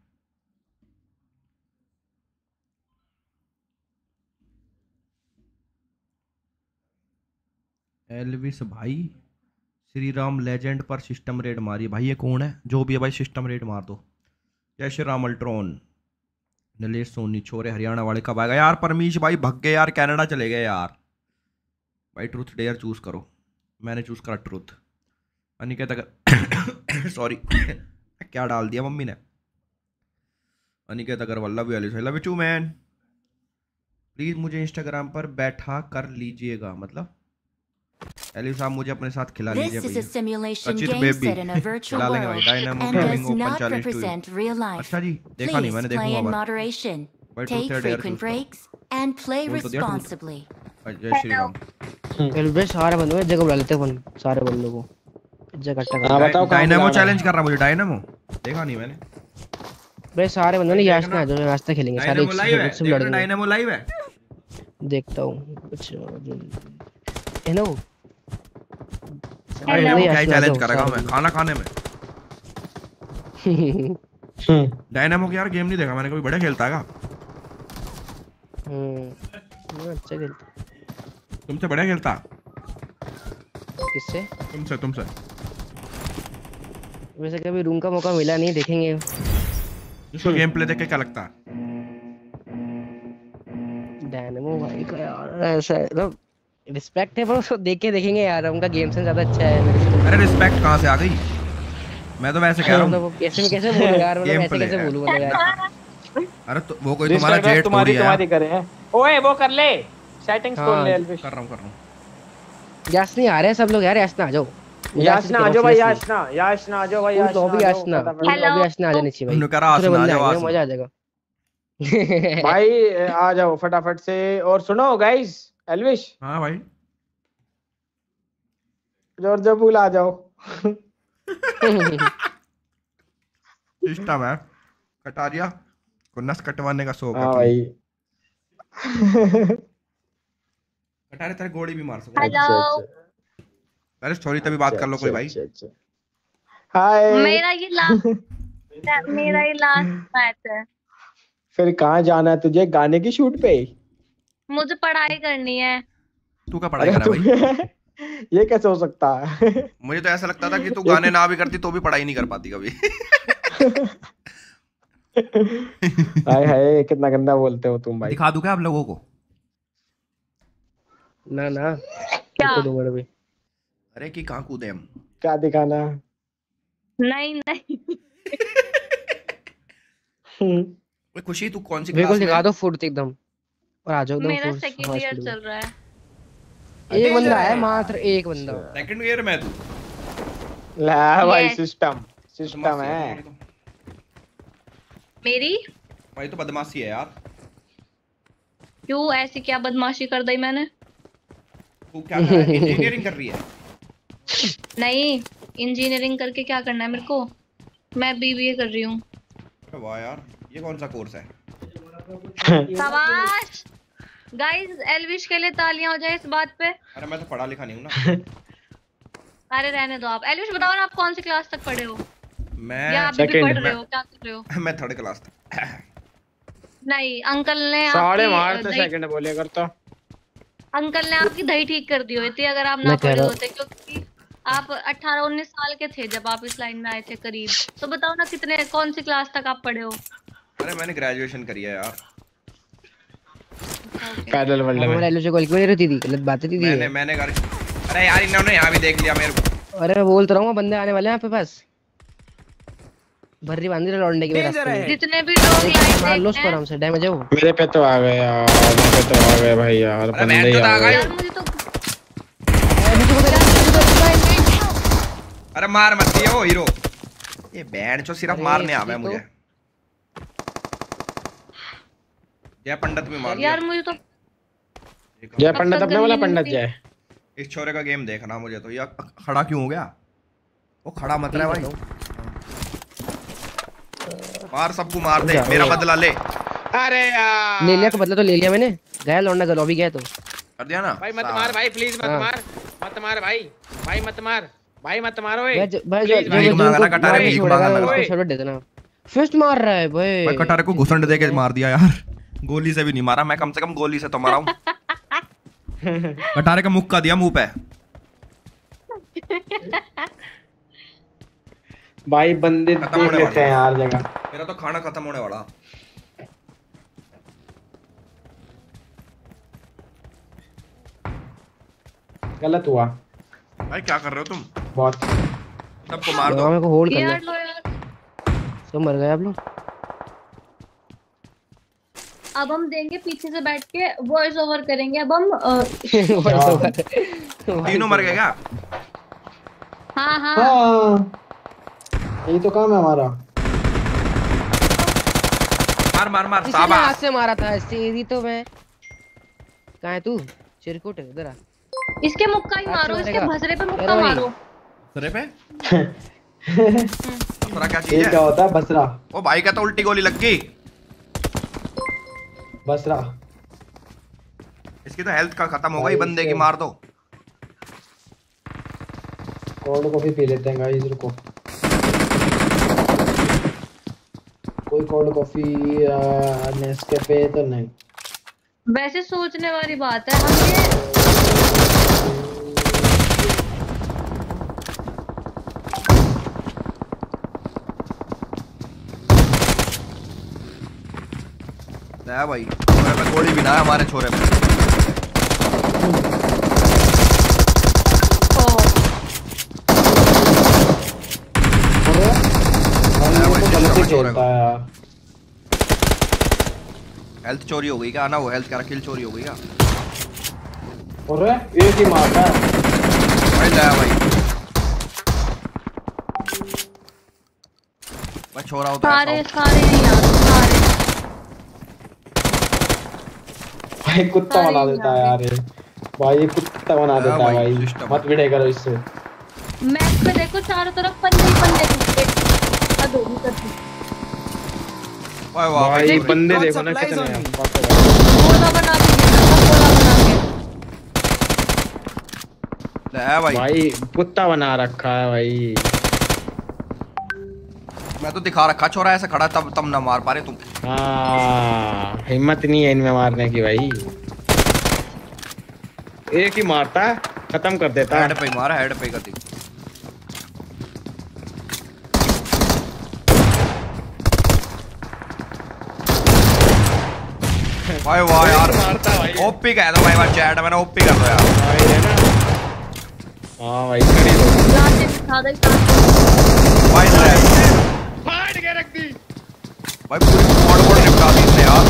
एलविस भाई, श्री राम लेजेंड पर सिस्टम रेड मारी भाई। ये कौन है? जो भी है भाई सिस्टम रेड मार दो। जय श्री राम अल्ट्रॉन। नलेश सोनी छोरे हरियाणा वाले कब आएगा यार? परमीश भाई भग गए यार, कनाडा चले गए यार। भाई ट्रूथ डेयर चूज करो। मैंने चूज करा ट्रूथ। अनिकेत अगर सॉरी क्या डाल दिया मम्मी ने। Aniket Agarwal love you, love you too man. Please मुझे इंस्टाग्राम पर बैठा कर लीजिएगा, मतलब एलिफ साहब मुझे अपने साथ खिला लीजिए This is a भैया। simulation Kachit game baby. set in a virtual खिला लेंगे भाई। world Dynamo and does gaming open not challenge to. represent real life. अच्छा जी, देखा नहीं Please मैंने, play देखूंगा in बस। moderation. भाई Take truth dare frequent choose breaks and play बोल तो दिया, truth। responsibly. करो। जय श्री राम। एलबे सारे बंदों में जगह बुला लेते हैं अपन, सारे बंदों को जगह इकट्ठा हाँ कर। बताओ कहाँ डायनामो बुलाना है? चैलेंज कर रहा मुझे। डायनामो देखा नहीं मैंने। भाई सारे बंदों ने याचना है, जो रास्ता खेलेंगे सारे डायनामो लाइव है, एक से देख रहे लड़ेंगे। डायनामो लाइव है। देखता हूँ कुछ है ना वो। डायनामो क्या याचना चैलेंज दो, करेगा सारे मैं खाना खाने में? डायनामो की यार गेम नहीं देखा मैंने कभी, बढ़िया खेलता है। अच्छा खेलता। तुमसे बढ़िया खेलता। किससे? तुमसे वैसे कभी रूम का मौका मिला नहीं, देखेंगे। इसको गेम प्ले देख के क्या लगता है? डायनामो भाई का यार ऐसा है, मतलब रिस्पेक्ट है, पर उसको देख के देखेंगे यार। उनका गेम सेंस ज्यादा अच्छा है मेरे से। अरे रिस्पेक्ट कहाँ से आ गई? मैं तो वैसे कह रहा मतलब हूँ। वो कैसे बोलूं यार, मतलब Game ऐसे play कैसे है। बोलूं मतलब यार। अरे तो वो कोई तुम्हारा Respect जेट तुम्हारी थोड़ी है। तुम्हारी करे हैं। ओए वो कर ले, सेटिंग्स खोल हाँ, ले एल्विश। कर रहा हूँ। यासनी आ रहे हैं सब लोग यार, यासना आ जाओ। याचना आ जाओ भाई, याचना आ जाओ भाई, तो भी यासना, फटाफट। तो भी यासना आ जानी चाहिए भाई। उन्होंने कहा दूसरे आसना आ बंदे जाओ, आएंगे, आसना। मजा आ जाएगा। भाई आ जाओ फटाफट से। और सुनो गाइस, एल्विश हाँ भाई। जॉर्जो पूल आ जाओ। सिस्टम है कटारिया को नस कटवाने का शौक है हाँ अपनी। भाई। कटारे तेरे गोली भी मार सकते हैं। हेलो। अरे सॉरी तभी बात कर लो कोई भाई। हाय। मेरा ये लास्ट मैच है। फिर कहाँ जाना है तुझे? गाने की शूट पे? मुझे पढ़ाई करनी है। तू क्या पढ़ाई करा भाई? ये कैसे हो सकता है? मुझे तो ऐसा लगता था कि तू गाने ना भी करती तो भी पढ़ाई नहीं कर पाती कभी। हाय हाय, कितना गंदा बोलते हो तुम भाई। दिखा दूं क्या आप लोगों को? ना ना क्या? दूंगा अभी। अरे कि कहाँ कूदे हम? क्या दिखाना? नहीं नहीं। ओए खुशी तू कौन सी मेरे क्लास को में दिखा है? दो फुट एकदम और आ जाओ एकदम मेरा फुट। सेकंड ईयर चल रहा है। एक बंदा है, मात्र एक बंदा। सेकंड ईयर में तू? ला भाई, Yes. सिस्टम है। मेरी भाई तो बदमाशी है यार। क्यों ऐसी क्या बदमाशी कर दी मैंने? तू क्या कर रहा है? इंजीनियरिंग कर रही है? नहीं, इंजीनियरिंग करके क्या करना है मेरे को? मैं बीबीए कर रही हूँ। वाह यार, ये कौन सा कोर्स है? शाबाश गाइस, एलविश के लिए तालियां हो जाए इस बात पे। अरे मैं तो पढ़ा लिखा नहीं हूँ ना। अरे रहने दो आप। एलविश बताओ ना, आप कौन सी क्लास तक पढ़े हो? या मैं अभी भी Second. पढ़ रहे हो? क्या कर रहे हो? मैं 3rd क्लास तक। नहीं, अंकल ने साढ़े आपकी मारते दही- सेकंड बोले कर तो। अंकल ने आपकी दही ठीक कर दी हुई थी अगर आप ना मैं कह पढ़े रहा- होते, क्योंकि आप 18-19 साल के थे जब आप इस लाइन में आए थे करीब। तो बताओ ना, कौन सी क्लास तक आप पढ़े हो? अरे मैंने ग्रेजुएशन करी है यार। पैदल वर्ल्ड हमारे में। एलओ से कॉल क्यों नहीं रहती थी? गलत बातें थी मैंने कर। अरे यार इन्होंने यहाँ भी देख लिया मेरे को। अरे मैं बोल तो रहा हूँ, बंदे आने वाले हैं आपके पास। भर्री बांधी लौंडे की Danger रास्ते में। ahead. जितने भी लोग मार लाइन लो देखते उसको हैं आराम से, डैमेज है वो। मेरे पे तो आ गए यार, मेरे पे तो आ गए भाई यार, अरे बंदे मैं ही तो आ आ गए। गया। यार मुझे तो अरे मार मत दियो हीरो। ये बैंड जो सिर्फ अरे मारने आवे तो- मुझे। जय पंडित भी मार दिया। यार मुझे तो जय पंडित अपने वाला गंदी पंडित नीति। जय। इस छोरे का गेम देखना मुझे तो। ये खड़ा क्यों हो गया? वो खड़ा मत रहा भाई। मार सबको मार दे, मेरा बदला ले। अरे यार ले लिया का बदला तो ले लिया मैंने। गया लौंडा गलो भी गया तो। कर दिया ना भाई मत मार भाई, प्लीज मत हाँ। मार, मत मार भाई, भाई मत मार, भाई मत मारो। भाई जो Please, भीख मांगा ना, कटारे भीख मांगा मेरे को। शॉट दे देना। फिस्ट मार रहा है भाई। भाई कटारे को घुसंड दे के मार दिया यार। गोली से भी नहीं मारा, मैं कम से कम गोली से तो मारा हूँ। कटारे का मुक्का दिया मुंह पे। भाई बंदे खत्म देख होने लेते वाला। हैं यार जगह। मेरा तो खाना खत्म होने वाला। गलत हुआ भाई क्या कर रहे हो तुम? बहुत। सबको मार दो। मेरे को होल्ड कर यार लो। लो यार, सब मर गए आप लोग। अब हम देंगे पीछे से बैठ के वॉइस ओवर करेंगे। अब हम तीनों मर गए क्या? हाँ हाँ हाँ यही तो काम है हमारा। मार मार मार इसने हाथ शाबाश। से मारा था सीधी तो मैं। कहाँ है तू? चिरकुट इधर आ। इसके मुक्का ही मारो, इसके मारेगा। भसरे पे मुक्का अरे भाई। मारो। सरे पे थोड़ा क्या ये चीज क्या है? होता है? बसरा, ओ भाई का तो उल्टी गोली लग गई। बसरा। इसकी तो हेल्थ का खत्म हो गई, बंदे की मार दो। कोल्ड कॉफी पी लेते हैं गाइस, रुको। कोई कोल्ड कॉफी नेस्कैफे तो नहीं। वैसे सोचने वाली बात है, हम ये है भाई, छोरे पे गोली भी ना है हमारे छोरे पे। हेल्थ चोरी हो गई क्या? ना वो हेल्थ का किल चोरी हो गई क्या? अरे एक ही मारता है भाई ले भाई। मैं छोरा होता है सारे सारे हैं यार, सारे भाई, कुत्ता सारे बना देता है यार ये। भाई ये कुत्ता बना देता है भाई, भाई, सिस्टम। मत भिड़े करो इससे। मैप पे देखो चारों तरफ पंजे ही पंजे दिखते। हद होगी करती। वाह वाह भाई भाई। बंदे God देखो ना supplies कितने on हैं। me. बाप रे भाई। गोला बना के गिरना, सब गोला बना के। ले भाई। भाई कुत्ता बना रखा है भाई। मैं तो दिखा रखा छोरा ऐसे खड़ा, तब ना मार पा रहे तुम। हाँ हिम्मत नहीं है इनमें मारने की भाई। एक ही मारता है, खत्म कर देता है। हेड पे मारा, हेड पे कर दी। भाई वाह यार, मारता भाई। ओपी कह दो भाई, बात चैट मैंने ओपी कर दो यार भाई है ना। हाँ भाई खड़ी लो। जाते दिखा दे भाई ड्रैग फाड़ के रख दी भाई, पूरी बोर्ड निपटा दी इसने यार।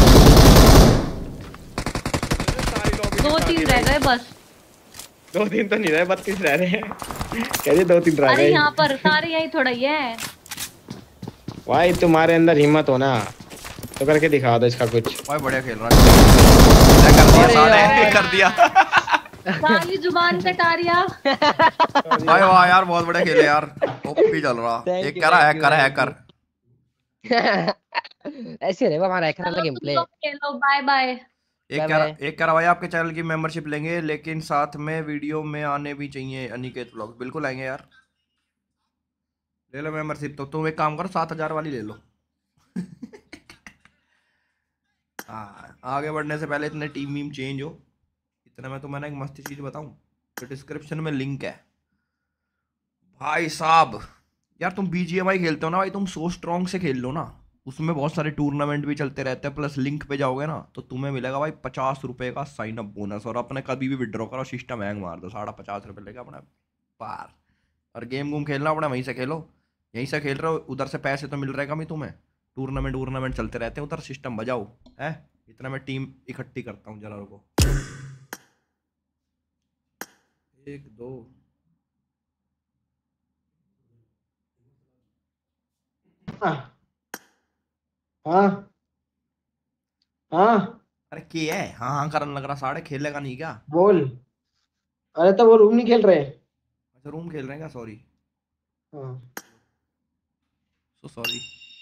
सारी लॉबी 2-3 रह गए बस। 2-3 तो नहीं रहे, 32 रह रहे हैं। कह रही 2-3 रह अरे गए। यहाँ पर सारे यही थोड़ा ही है। भाई तुम्हारे अंदर हिम्मत हो ना तो करके दिखा दो इसका कुछ। भाई बढ़िया खेल रहा है, कर दिया साले, कर दिया साली जुबान कटा रिया। भाई वाह यार, बहुत बढ़िया खेले यार, ओपी चल रहा। एक कह रहा हैकर ऐसे रहेगा हमारा हैकर वाला गेम प्ले। खेलो, बाय बाय। एक कह रहा भाई आपके चैनल की मेंबरशिप लेंगे, लेकिन साथ में वीडियो में आने भी चाहिए अनिकेत व्लॉग। बिल्कुल आएंगे यार, ले लो मेंबरशिप। तो तुम एक काम करो, 7,000 वाली ले लो। आगे बढ़ने से पहले इतने टीम वीम चेंज हो, इतना मैं तुम्हें एक मस्ती चीज बताऊं, तो डिस्क्रिप्शन में लिंक है भाई साहब। यार तुम BGMI खेलते हो ना भाई, तुम सो स्ट्रॉन्ग से खेल लो ना, उसमें बहुत सारे टूर्नामेंट भी चलते रहते हैं। प्लस लिंक पे जाओगे ना तो तुम्हें मिलेगा भाई 50 रुपए का साइन अप बोनस, और अपने कभी भी विड्रॉ करो, सिस्टम हैंग मार दो, 50 रुपए लेगा अपना पार। और गेम गुम खेलना अपना वहीं से खेलो, यहीं से खेल रहे हो, उधर से पैसे तो मिल रहे कमी तुम्हें, टूर्नामेंट चलते रहते हैं उधर, सिस्टम बजाओ है। इतना मैं टीम इकट्ठी करता हूँ, जरा रुको। 1 2 हाँ हाँ हाँ अरे क्या है, हाँ करने लग रहा, साढ़े खेलेगा नहीं क्या? बोल। अरे तो वो रूम नहीं खेल रहे। अच्छा रूम खेल रहे हैं क्या, सॉरी हाँ। So sorry.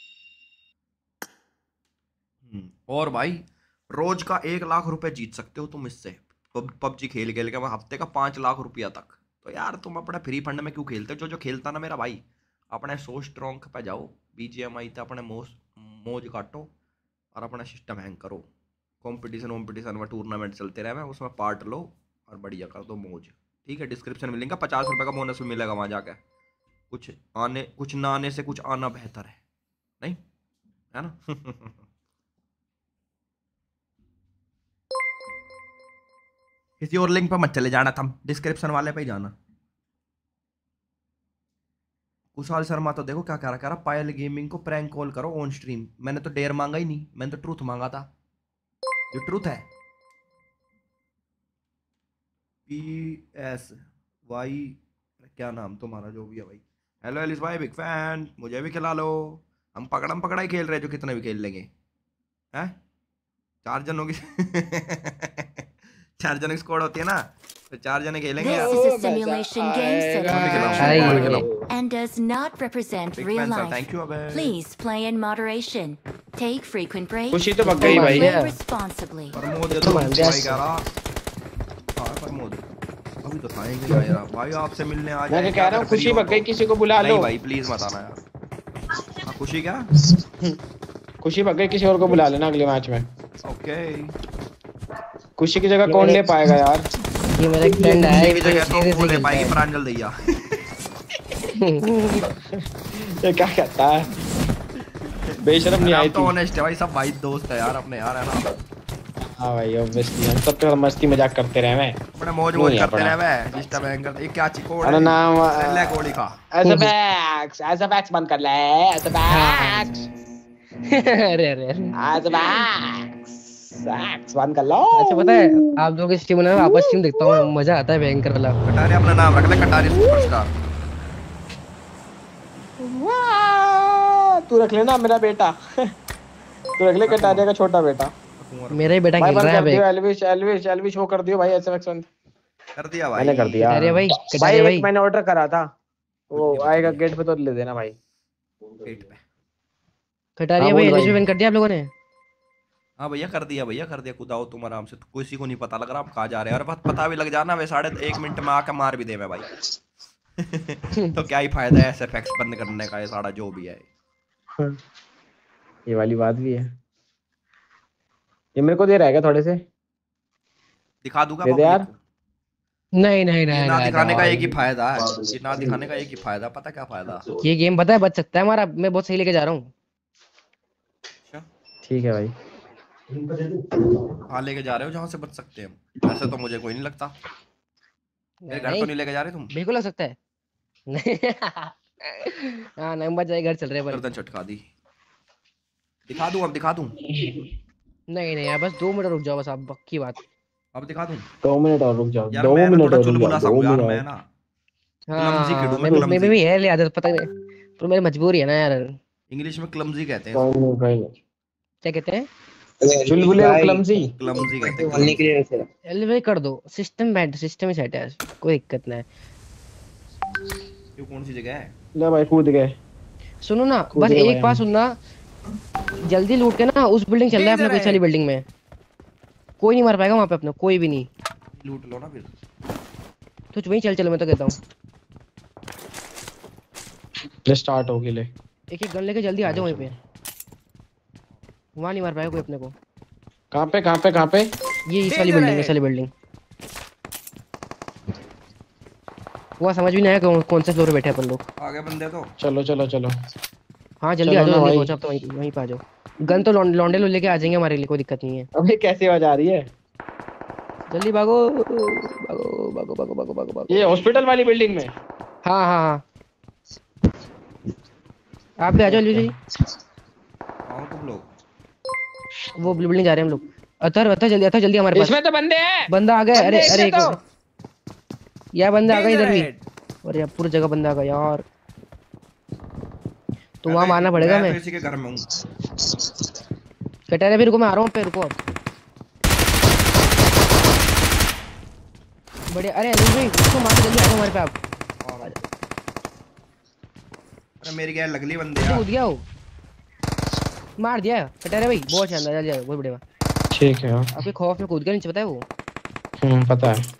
और भाई रोज का 1 लाख रुपए जीत सकते हो तुम इससे, पबजी खेल खेल के, हफ्ते का 5 लाख रुपया तक। तो यार तुम अपने फ्री फंड में क्यों खेलते हो? जो खेलता ना मेरा भाई, अपने सो स्ट्रॉन्ग पे जाओ, BGMI पे अपने मौज काटो, और अपना सिस्टम हैंग करो। कंपटीशन में टूर्नामेंट चलते रहे, उसमें पार्ट लो और बढ़िया कर दो मौज। ठीक है, डिस्क्रिप्शन में लिंक है, 50 रुपये का बोनस भी मिलेगा वहाँ जाकर। कुछ ना आने से कुछ आना बेहतर है, नहीं है ना? किसी और लिंक पे मत चले जाना, था डिस्क्रिप्शन वाले पे ही जाना। कुशाल शर्मा तो देखो क्या कह रहा, पायल गेमिंग को प्रैंक कॉल करो ऑन स्ट्रीम। मैंने तो डेयर मांगा ही नहीं, मैंने तो ट्रूथ मांगा था, जो ट्रूथ है। PSY क्या नाम तुम्हारा जो भी है भाई। हेलो एलिस भाई, बिग फैन, मुझे भी खिला लो। हम पकड़म पकड़ाई खेल रहे हैं, जो कितने भी खेल लेंगे हैं। 4 जनों की 4 जनों की स्क्वाड होती है ना, तो 4 जने खेलेंगे यार। This is a simulation game set up and does not represent real life. Thank you. Please play in moderation. Take frequent breaks. खुशी तो भग गई and भाई। play responsibly. प्रमोद तो भाई कह रहा, हाँ प्रमोद अभी तो खाएंगे ना यार भाई, आपसे मिलने आ जाए। मैं कह रहा हूँ खुशी भग गई, किसी को बुला लो। नहीं भाई प्लीज मत आना यार। हाँ खुशी क्या? खुशी भग गई, किसी और को बुला लेना अगले मैच में। ओके खुशी की जगह कौन ले पाएगा यार? ये मेरा एक फ्रेंड है, खुशी की जगह तो वो ले पाएगी प्रांजल दैया। ये क्या कहता है, बेशरम नहीं आई तो थी। ऑनेस्ट है भाई, सब भाई दोस्त है यार अपने, यार है ना। हाँ भाई ऑब्वियसली, हम सब तो मस्ती मजाक करते रहे हैं। अपने मौज मौज करते रहे हैं, जिस टाइम एंकर ये क्या चिकोड़ अरे नाम ले गोली का ऐसा बैक्स बंद कर ले, ऐसा बैक्स अरे अरे ऐसा बैक्स बंद कर लो। अच्छा पता है, आप लोगों की स्ट्रीम में वापस स्ट्रीम देखता हूँ, मजा आता है भयंकर वाला। कटारी अपना नाम रख ले, कटारी सुपरस्टार। तू रख लेना मेरा बेटा। तू रख ले कटारिया का छोटा बेटा। मेरा ही बेटा खेल रहा है भाई। एलविश वो कर दियो भाई, एसएमएक्स बंद कर दिया भाई। मैंने कर दिया। कटारिया भाई, भाई कटारिया भाई एक मैंने ऑर्डर करा था, वो आएगा गेट पे तो ले देना भाई। गेट पे कटारिया भाई, एलिस बंद कर दिया आप लोगों ने? हाँ भैया कर दिया। खुदाओ तुम आराम से, किसी को नहीं पता लग रहा आप कहाँ जा रहे हैं, और पता भी लग जाना वे 1.5 मिनट में आके मार भी दे मैं भाई। तो क्या ही फायदा है एसएफएक्स बंद करने का, ये सारा जो भी है। ये वाली बात भी है। ये मेरे को दे रहा है क्या थोड़े से? दिखा दूंगा दे दे यार। नहीं नहीं ये नहीं ना नहीं, दिखाने का नहीं। एक ही फायदा है, ये ना दिखाने का एक ही फायदा, पता क्या फायदा? ये गेम पता है बच सकता है हमारा, मैं बहुत सही लेके जा रहा हूँ। ठीक है भाई। कहाँ लेके जा रहे हो जहाँ से बच सकते हैं हम? ऐसा तो मुझे कोई नहीं लगता। मेरे घर तो नहीं लेके जा रहे तुम? बिल्कुल हो सकता है। नहीं हाँ नंबर जाए घर चल रहे हैं गर्दन चटका दी। दिखा दूं, अब दिखा दूं? नहीं नहीं यार बस 2 मिनट रुक जाओ बस, आप पक्की बात। अब दिखा दूं? 2 मिनट और रुक जाओ, यार 2 मैं ना मिनट थोड़ा और रुक चुलबुला सा जाओ, हूँ 2 यार, मैं मिनट। ना क्लमजी किड हूँ, मैं मैं क्लमजी। भी है ले आदत पता नहीं, पर मेरी मजबूरी है ना यार। इंग्लिश में क्लमजी कहते हैं कोई इसको। नहीं, कोई नहीं। क्या कहते हैं? चुलबुले को क्लमजी। क्लमजी कहते हैं, बोलने के clumsy। लिए ऐसे एलिवे कर दो, सिस्टम बैठ, सिस्टम ही सेट है, कोई दिक्कत नहीं है। ये कौन सी जगह है? ले भाई कूद गए। सुनो ना कूद बस गए भाई एक बात हम। सुनना, जल्दी लूट के ना उस बिल्डिंग चल रहा है अपना, पीछे वाली बिल्डिंग में कोई नहीं मार पाएगा वहां पे अपने, कोई भी नहीं। लूट लो ना फिर। तो वहीं चल चलो, मैं तो कहता हूँ ले स्टार्ट होगी ले। एक एक गन लेके जल्दी आ जाओ वहीं पे, वहां नहीं मार पाएगा कोई अपने को। कहाँ पे कहाँ पे कहाँ पे? ये इस वाली बिल्डिंग, इस वाली बिल्डिंग। वो समझ भी नहीं आया कौन से फ्लोर पे बैठे हैं अपन लोग। आगे बंदे तो। चलो चलो चलो। हाँ जल्दी चलो आ ना जाओ, जल्दी भाई। पहुंचो, अब तो वहीं पे आ जाओ। गन तो लौंडे लोग लेके आ जाएंगे हमारे लिए, कोई दिक्कत नहीं है। अबे कैसी आवाज आ रही है? जल्दी भागो भागो भागो भागो भागो भागो भागो। ये हॉस्पिटल वाली बिल्डिंग में। हाँ हाँ हाँ आप भी आ जाओ जी। आओ तुम लोग। वो बिल्डिंग जा रहे हैं हम लोग। अतर जल्दी हमारे पास। इसमें तो बंदे हैं। बंदा आ गया। अरे बंदे अरे इसमें एक यार बंदा आ गया इधर भी। ahead. और यार पूरी जगह बंदा आ गया यार, तो मैं वहां मारना पड़ेगा। मैं मैं तो इसी के घर में हूँ। कटारे भी रुको, मैं आ रहा हूँ पे, रुको अब। बढ़िया। अरे अनिल भाई उसको मार के जल्दी आ जाओ हमारे पे आप। अरे मेरी गैर लगली बंदे कूद यार। गया हो, मार दिया कटारे भाई, बहुत शानदार। जल्दी आ जाओ, बहुत बढ़िया। ठीक है। आपके खौफ में कूद गया नीचे, पता है वो। पता है।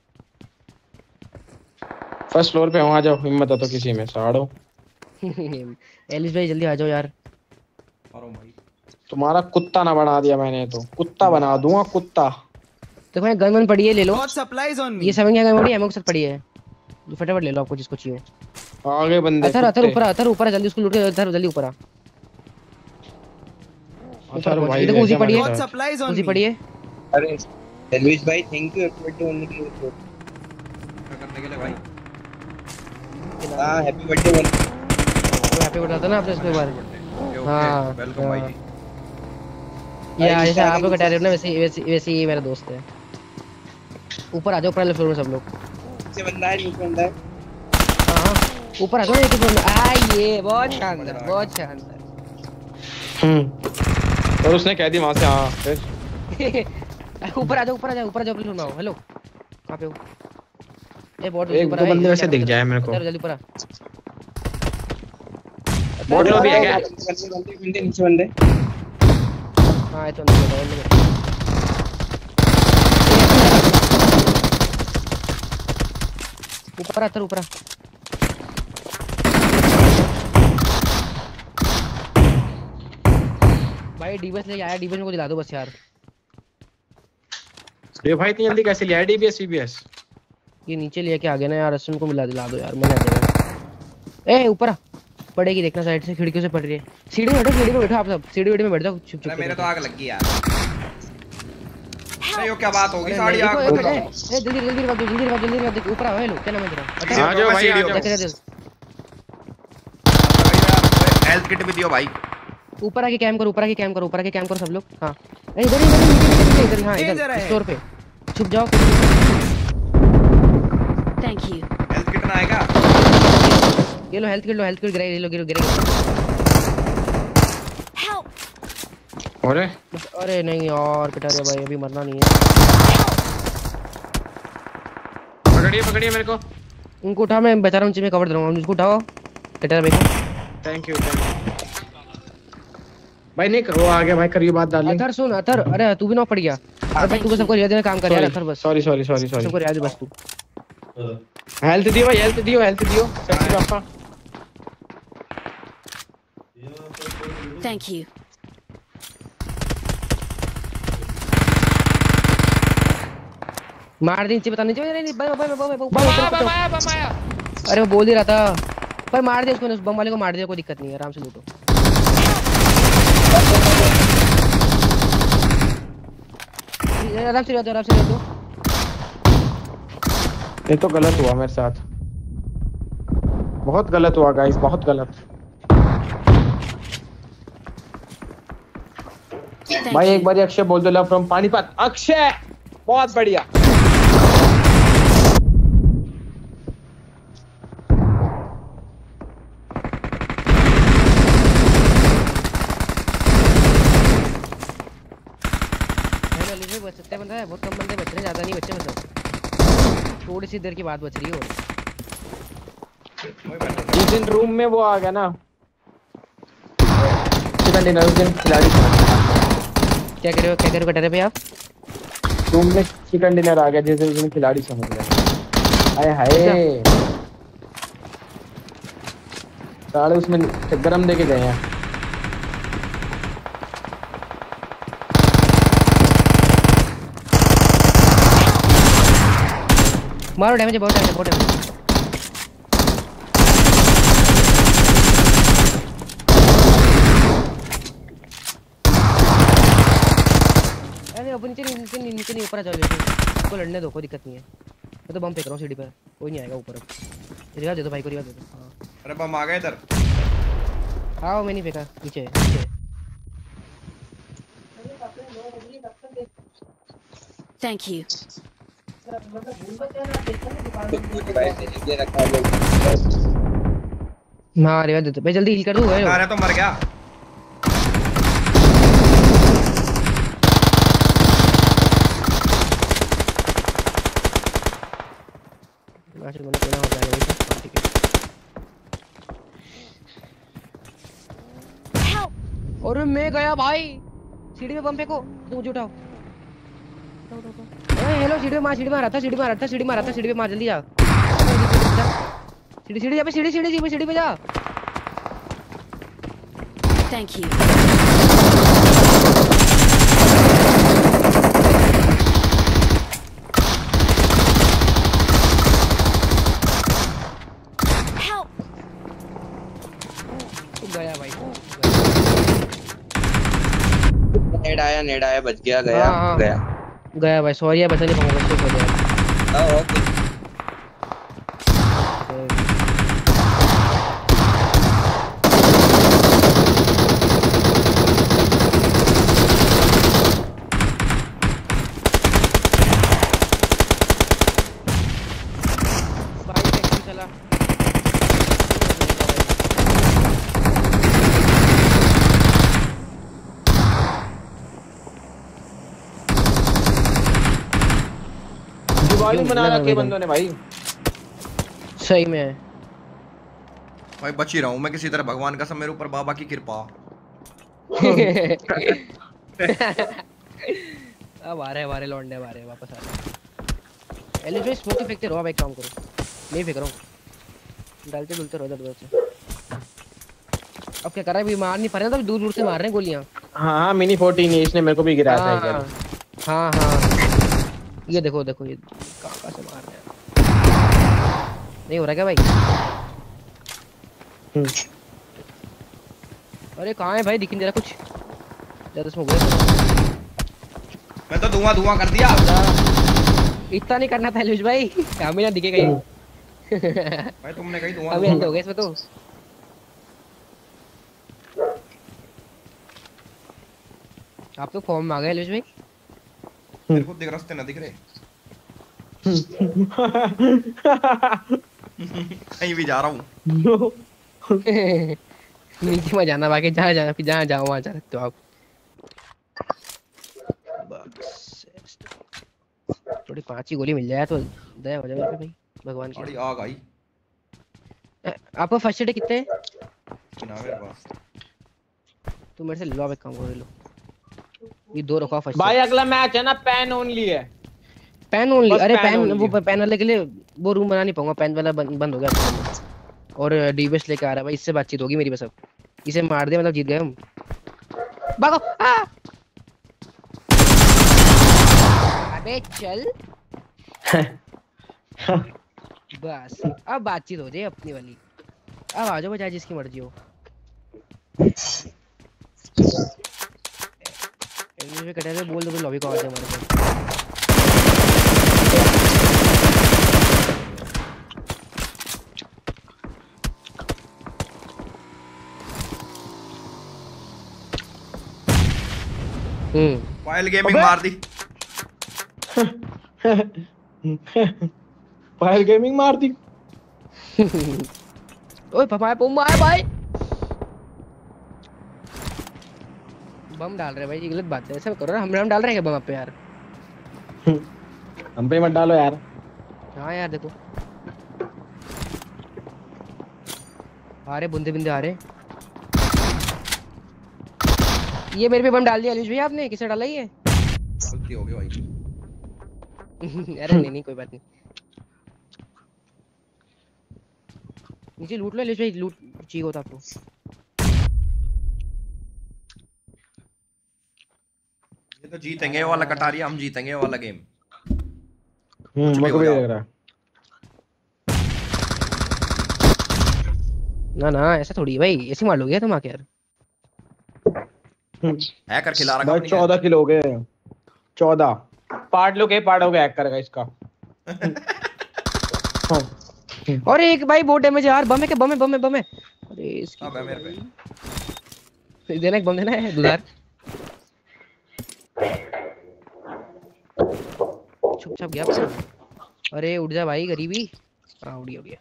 फर्स्ट फ्लोर पे हूँ, आ जाओ, हिम्मत है तो किसी में साड़ो। एलिस भाई जल्दी आ जाओ यार। मारो भाई। तुम्हारा कुत्ता ना बना दिया मैंने तो, कुत्ता बना दूंगा कुत्ता। देखो यहाँ गन पड़ी है, ले लो। Got supplies on me. ये 7 क्या गन पड़ी है, एमओ के साथ पड़ी है। ये फटाफट ले लो आपको जिसको चाहिए। आगे बंदे। अतर ऊपर जल्दी उसको लूट के अतर जल्दी ऊपर आ। अतर भाई देखो उसी पड़ी है, Got supplies on उसी me. पड़ी है। अरे एलविश भाई थैंक यू बर्थडे होने के लिए। क्या करने के लिए भाई? हां हैप्पी बर्थडे बोल। तो हैप्पी बर्थडे था ना आपने इसके बारे में। हाँ, वेलकम भाई जी। या जैसे आप लोग कटारे हो ना, वैसे ही मेरा दोस्त है। ऊपर आ जाओ, पहले फ्लोर में सब लोग। नीचे बंदा है, नीचे बंदा है। हाँ ऊपर आ जाओ, एक फ्लोर में। ये बहुत शानदार, बहुत शानदार। और उसने कह दी वहां से। हाँ फिर ऊपर आ जाओ फ्लोर में आओ। हेलो कहाँ पे हो? ए बॉट एक दो बंदे वैसे दिख जाए मेरे को। जल्दी ऊपर आ। बॉट लो भी है क्या? बंदे नीचे बंदे। हाँ ये तो अंदर ऊपर आ। भाई डीबीएस ले आया, डीबीएस को दिला दो बस यार। ये भाई इतनी जल्दी कैसे लिया डीबीएस सीबीएस? ये नीचे लेके आ गया ना यार, रसन को दिला दो यार, मजा आ जाएगा। ए ऊपर आ, पड़ेगी देखना, साइड से खिड़कियों से पड़ रही है। सीढ़ी पे बैठो आप सब, सीढ़ी में बैठ जाओ चुप अरे चुप। मेरे तो आग लग गई यार। नहीं यो क्या बात होगी, साड़ी आग ए लग गई। जल्दी भाग, ऊपर आओ। हेलो क्या नाम है तेरा? आ जाओ भाई, आ जाओ। हेल्थ किट भी दियो भाई। ऊपर आके कैम करो सब लोग। हाँ इधर हाँ इधर स्टोर पे छुप जाओ। Thank you. हेल्थ किट ना आएगा। ये लो हेल्थ किट गिरे। Help! अरे अरे नहीं यार कटारिया भाई, अभी मरना नहीं है। पकड़िए मेरे को। उनको उठा, मैं बचा रहा हूँ, मैं कवर दे रहा हूँ। उसको उठाओ कटारिया भाई को। थैंक यू भाई। नहीं वो आ गया भाई, करिए बात डार्लिंग। अथर सुन, अथर अरे तू भी ना पड़ गया। अरे भाई तू बस सबको रिया देने काम कर यार। अथर बस सॉरी सबको रिया दे बस तू। हेल्थ दियो भाई, हेल्थ दियो सेक्सी पापा। Thank you. मार दी नीचे, पता नहीं बम आया। अरे मैं बोल ही रहा था पर मार दिया उसको, उस बम वाले को मार दिया, कोई दिक्कत नहीं है, आराम से लूटो। आराम से लूटो। ये तो गलत हुआ मेरे साथ, बहुत गलत हुआ गाइस, बहुत गलत। भाई एक बार अक्षय बोल दो, लव फ्रॉम पानीपत। अक्षय बहुत बढ़िया। बच सकते हैं, बंदा है बहुत कम बंदे बच रहे हैं, ज्यादा नहीं बचे, मतलब थोड़ी सी देर की बात बच रही है। जिस दिन रूम में वो आ गया ना चिकन डिनर, उस दिन खिलाड़ी क्या करो कटरे पे आप? रूम में चिकन डिनर आ गया जिस दिन खिलाड़ी समझ गया। हाय हाय साले उसमें गरम देके गए हैं। मारो, डैमेज है, बहुत डैमेज। अरे ऊपर नीचे नहीं, ऊपर आ जाओ, उसको लड़ने दो, कोई दिक्कत नहीं है। मैं तो बम फेंक रहा हूँ सीढ़ी पे, कोई नहीं आएगा ऊपर। रिवाइव दे दो भाई को, रिवाइव दे दो। हाँ अरे बम आ गए इधर। आओ, मैं नहीं फेंका, नीचे। Thank you. हाँ रिवाइव दे दो भाई, जल्दी हील कर दो। अरे तो मर गया। और मैं गया भाई, सीढ़ी पे बम फेंको, तुम मुझे उठाओ। हेलो, सीढ़ी पे मारा था, सीढ़ी पे मार, जल्दी जा। सीढ़ी पे जा। Thank you. गया भाई, नेड आया बच गया, गया भाई। सॉरी यार, बचा नहीं पाऊंगा, बच्चे हो गया। ओके दिवाली मना रखे बंदों ने भाई, सही में भाई बच ही रहा हूँ मैं किसी तरह, भगवान का सब मेरे ऊपर, बाबा की कृपा। अब आ रहे लौंडे, वापस आ रहे। एलिस भाई स्मोक फेंकते रहो, अब एक काम करो, नहीं फेंक रहा हूँ, डालते डुलते रहो इधर से। अब क्या कर रहा है, भी मार नहीं पा रहे ना, तो दूर से मार रहे हैं गोलियां। हाँ मिनी 14 इसने मेरे को भी गिराया था इधर। हाँ ये देखो ये कहाँ से मार रहे हैं, नहीं हो रहा क्या भाई? अरे कहाँ है भाई, दिख नहीं दे रहा कुछ, ज्यादा स्मोक है। मैं तो धुआं कर दिया। इतना नहीं करना था एलिस भाई, हमें ना दिखेगा ये। भाई तुमने कहीं धुआं अभी अंदर हो गए इसमें तो। आप तो फॉर्म में आ गए एलिस भाई। तेरे को दिख रास्ते ना दिख रहे। कहीं भी जा रहा हूँ। नीचे में जाना, बाकी जहाँ जाओ वहाँ जा सकते हो आप। थोड़ी 5 ही गोली मिल जाए तो दया हो जाए भाई, भगवान की। आ गई। आपको फर्स्ट एड कितने हैं? ना मेरे पास। तुम मेरे से ले लो, अब एक काम करो, ले लो ये 2 रखो फर्स्ट। भाई अगला मैच है ना पैन ओनली है, पैन ओनली। अरे पैन पैन, only वो पैन वाले के लिए वो रूम बना नहीं पाऊंगा, पैन वाला बंद हो गया। और डीबीएस लेके आ रहा है भाई, इससे बातचीत होगी मेरी बस। अब इसे मार दे मतलब जीत गए हम। भागो। अबे चल बस अब बातचीत हो जाए अपनी वाली। अब आ जाओ, चाहे जिसकी मर्जी हो। मुझे कटा दे, बोल दो लॉबी को आ जाए हमारे पास। फाइल गेमिंग मार दी। फाइल गेमिंग मार दी। ओए पापा पुम्मा है भाई। बम डाल रहे भाई, ये गलत बात है, ऐसा करो ना। हम डाल रहे हैं क्या बम आप पे यार? हम पे मत डालो यार। हाँ यार देखो, आ रहे बुंदे बिंदे आ रहे। ये मेरे पे बम डाल दिया अलीश भाई आपने। किसे डाला ये? गलती हो गई भाई। अरे नहीं नहीं कोई बात नहीं। नीचे लूट लो अलीश भाई, लूट चाहिए होता आपको। ये तो जीतेंगे ये वाला कटारिया, हम जीतेंगे ये वाला गेम। मेरे को भी लग रहा है। ना ना ऐसा थोड़ी है भाई, ऐसे मार लोगे तुम आके यार। हैकर खिला रहा भाई 14 किलो हो गए। 14 पार्ट लो के पार्ट हो गया हैकर का इसका। और एक भाई बहुत डैमेज यार। बम है क्या? बम है बम है बम है। अरे इसकी अब है मेरे पे। देना एक बम देना है दुधार। छुप छुप गया अपना। अरे उठ जा भाई गरीबी। हाँ उड़ गया उड़ गया।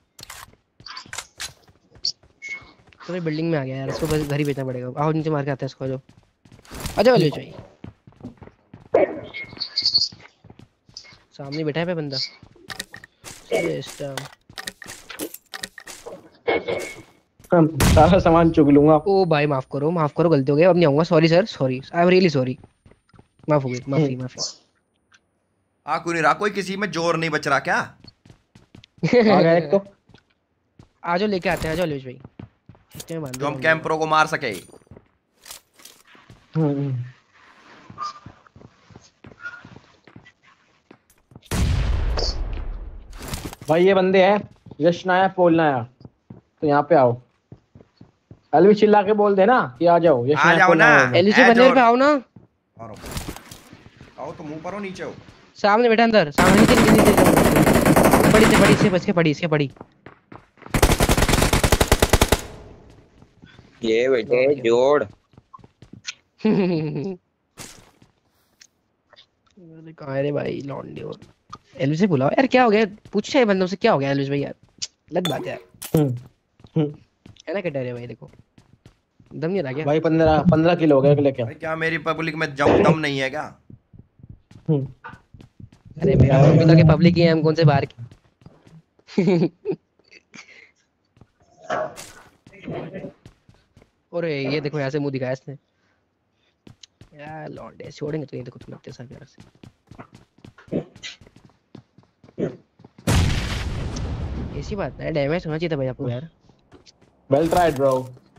तो मैं बिल्डिंग में आ गया यार, इसको बस घर ही बेचना पड़ेगा। आओ नीचे मार के आते हैं इसको। जो अच्छा वाले चाहिए। सामने बैठा है पे बंदा। सारा सामान चुग लूंगा। ओ भाई माफ करो गलती हो गई, अब नहीं आऊंगा। Sorry sir, sorry, I am really sorry. माफ हो गई, माफी माफी। क्यों नहीं रहा कोई किसी में जोर नहीं बच रहा क्या? आ गया एक तो। आ जाओ लेके आते हैं, आ जाओ अलीश भाई। जो हम कैंपरों को मार सके। भाई ये बंदे हैं यशनाया पोलनाया, तो यहाँ पे आओ। अलवी चिल्ला के बोल देना कि आ जाओ। आ जाओ ना एलजी बंदे पे आओ ना। आओ तो मुंह पर हो नीचे हो। सामने बैठा अंदर, सामने नीचे पड़ी से बच के पड़ी इसके पड़ी। ये बेटे जोड़। कहाँ है रे भाई लॉन्डे? और एलवी से बुलाओ यार, क्या हो गया? पूछा है बंदों से क्या हो गया एलवी भाई यार? अलग बात है है ना? कटा रहे भाई देखो, दम नहीं रहा क्या भाई? 15 किलो हो गया लेके। भाई क्या मेरी पब्लिक में दम नहीं है क्या? अरे भैया अभी तो के पब्लिक ही है, हम कौन से बाहर के। अरे ये देखो यहाँ से मुंह दिखाया इसने यार। लॉन्डे छोड़ेंगे तो ये देखो तुम अपने साथ यार से। ऐसी बात है, डैमेज होना चाहिए था भाई आपको यार। Well tried bro.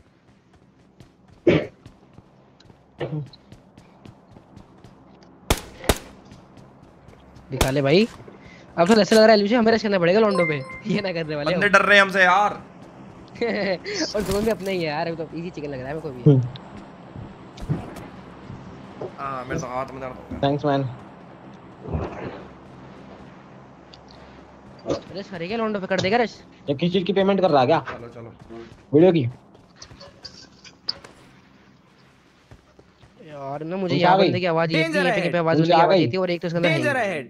दिखा ले भाई। अब तो ऐसा लग रहा है एलवी हमें रश करना पड़ेगा लॉन्डो पे। ये ना करने वाले बंदे डर रहे हैं हमसे यार। और जोन भी अपना ही है यार, तो इजी चिकन लग रहा है मेरे को भी। हां मेरे तो हाथ में दर्द हो गया। Thanks man. रश करेगा लॉन्डो पे, कर देगा रश। ये किस चीज की पेमेंट कर रहा है क्या? चलो चलो वीडियो की यार ना मुझे यहाँ बंदे की आवाज ये पे आवाज नहीं आ रही थी, और एक तो इसके अंदर डेंजर अहेड।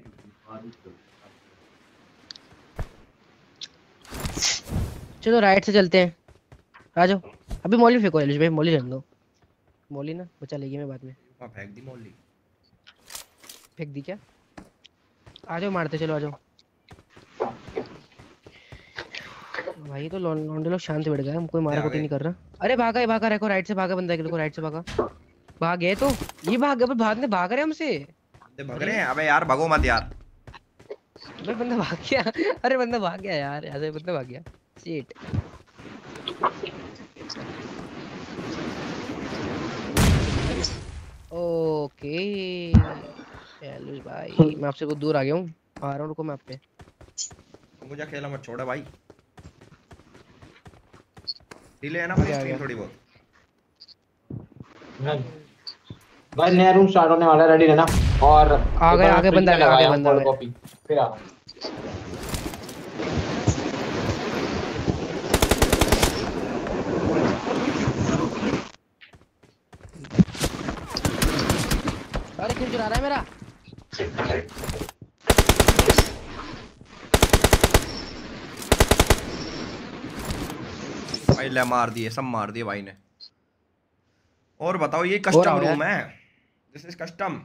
चलो राइट से चलते हैं, आ जाओ। अभी मौली फेंको एलिश भाई, मौली रहने दो। मौली ना बचा लेगी मैं बाद में। हां फेंक दी मौली। फेंक दी क्या? आ जाओ मारते चलो, आ जाओ भाई। तो लौंडे लोग शांत बैठ गए, कोई मारा कुटी नहीं कर रहा। अरे भागा रखो, राइट से भागा बंदा, देखो राइट से भागा। भाग गए तो ये भाग रहे हमसे। बंदे भाग रहे हैं। अबे यार भागो मत यार। अबे बंदा भाग गया। अरे बंदा भाग गया यार, ऐसे बंदा भाग गया। शिट। ओके एलिश भाई, मैं आपसे बहुत दूर आ गया हूँ। आ रहा हूँ, रुको मैं आप पे। मुझे खेला मत छोड़ा भाई, डिले है ना मेरी क्या स्ट्रीम गया? थोड़ी बहुत। भाई नया रूम स्टार्ट होने वाला है, रेडी रहना। और आगे बंदा आ गया, बंदा आ गया। कॉपी फिर आ रहा हूं। अरे क्यों चुरा रहा है मेरा? भाई ले मार दिए, सब मार दिए भाई ने। और बताओ, ये और कस्टम आओ यार। रूम है, दिस इज कस्टम।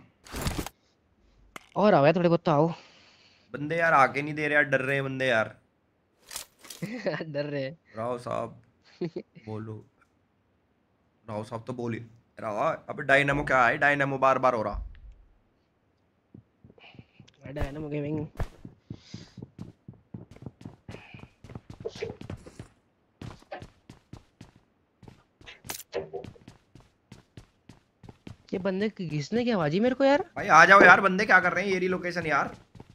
और आओ यार, थोड़े बहुत तो आओ। बंदे यार आके नहीं दे रहे यार, डर रहे हैं बंदे यार। डर रहे हैं। राव साहब बोलो, राव साहब तो बोली रहा। अबे डायनामो क्या है, डायनामो बार बार हो रहा। Dynamo gaming. ये बंदे घिसने की आवाज ही मेरे को यार। भाई आ जाओ यार, बंदे क्या कर रहे हैं, ये रही लोकेशन यार।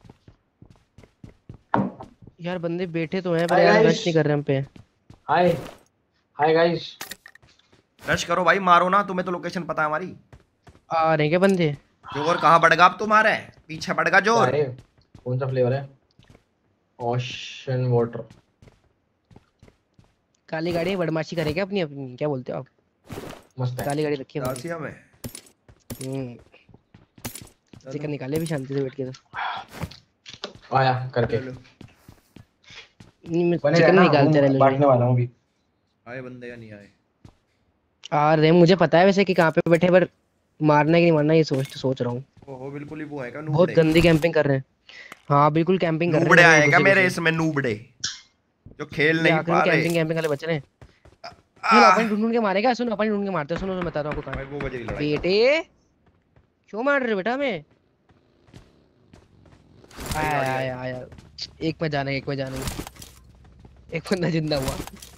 यार बंदे बैठे तो हैं पर Hi यार guys. रश नहीं कर रहे हम पे। हाय हाय गाइस। रश करो भाई, मारो ना, तुम्हें तो लोकेशन पता है हमारी। आ रहे क्या बंदे? जोर कहाँ बढ़गा अब तुम्हारे पीछे बढ़गा जोर। अरे कौन सा फ्लेवर है? Ocean water. काली गाड़ी बदमाशी करेगा अपनी अपनी, क्या बोलते हो आप? मस्त है। काली गाड़ी रखी है दासिया में चिकन निकाले भी शांति से बैठ के। तो आया करके चिकन निकालते रहे। बांटने वाला हूं अभी। आए बंदे या नहीं आए? आ रहे मुझे पता है वैसे कि कहाँ पे बैठे, पर मारना है कि नहीं मारना ये सोच रहा हूँ। ओहो बिल्कुल ही वो है क्या, बहुत नूबड़े? गंदी कैंपिंग कर रहे हैं। हाँ बिल्कुल कैंपिंग कर नूबड़े रहे हैं आए क्या घुसे मेरे घुसे। इसमें, नूबड़े जो खेल नहीं आखिर पा में रहे। कैंपिंग वाले बच्चे ने। सुन अपन ढूंढ के मारेगा, सुन अपन ढूंढ के मारते हैं। सुनो मैं बताता हूँ आपको भाई कहानी। वो बजेगी लड़ाई। बेटे क्यों मार रहे हो बेटा हमें? आया आया आया। एक में जाना एक एक बंदा जिंदा हुआ।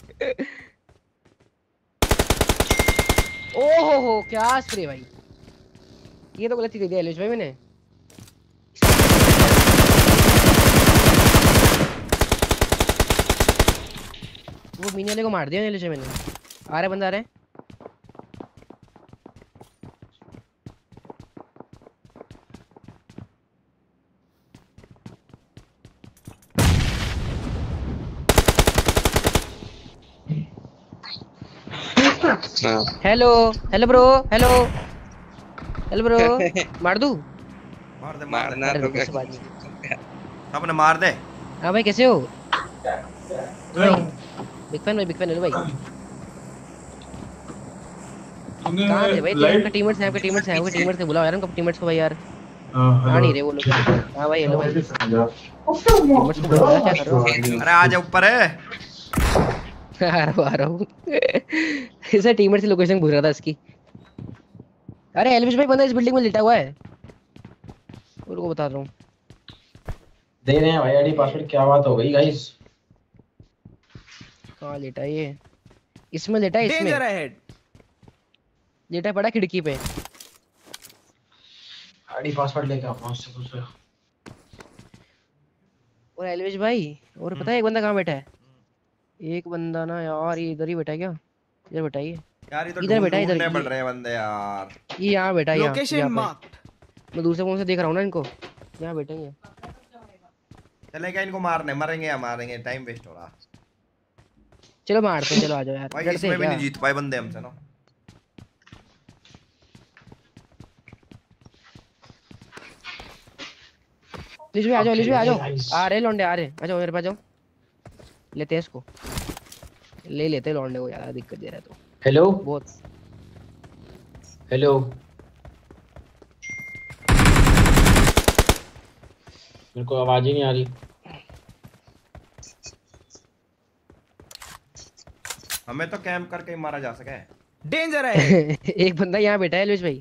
ओहो हो क्या स्प्रे भाई, ये तो गलत चीज दे दिया एलिश भाई मैंने। वो मिनी वाले को मार दिया एलिश भाई मैंने। आ रहे बंदा आ रहे। Hello hello bro, hello hello bro. मार दूं? मार दे मारना अरे तो रुको, क्या? से बात नहीं। अपने मार दे। हाँ भाई कैसे हो? बिग फैन हेलो भाई। कहाँ थे भाई? आपके टीममेट्स हैं, आपके टीममेट्स से बुलाओ यार उनको, टीममेट्स को भाई यार। आ नहीं रहे वो लोग। हाँ भाई हेलो भाई, टीममेट्स को बुलाओ यार, क्या कर रहे हो? अरे आ जा ऊपर है। आ रहा हूँ। इसे टीममेट की लोकेशन पूछ रहा था इसकी। अरे एलविश भाई बंदा इस बिल्डिंग में लेटा हुआ है, उनको बता रहा हूँ। दे रहे हैं भाई आईडी पासवर्ड। क्या बात हो गई गाइस? कहाँ लेटा है ये? इसमें लेटा है, इसमें Danger ahead. लेटा पड़ा खिड़की पे। आईडी पासवर्ड लेके आओ उससे पूछो। और एलविश भाई, और पता है एक बंदा कहाँ बैठा है? एक बंदा ना यार ये इधर ही बैठा है। क्या इधर बैठा है ये? यार ये तो इधर बैठा है, ढूंढने इधर पड़ रहे हैं बंदे यार। ये यहाँ बैठा है, यहाँ Location marked. मैं दूसरे फोन से देख रहा हूँ ना इनको, यहाँ बैठेंगे। चलेगा इनको मारने, मरेंगे या मारेंगे, टाइम वेस्ट हो रहा। चलो मारते हैं, चलो आ जाओ यार। भाई डरते इसमें हैं भी क्या? नहीं जीत पाए बंदे हमसे ना। एलिश भाई आ जाओ, एलिश भाई आ जाओ। आ रहे लौंडे आ रहे, आ जाओ मेरे पास जाओ। लेते हैं इसको, ले लेते हैं लौंडे को, यार दिक्कत दे रहा है तो। हेलो बहुत हेलो। मेरे को आवाज ही नहीं आ रही। हमें तो कैंप करके ही मारा जा सके। Danger ahead. एक बंदा यहाँ बैठा है एलिश भाई।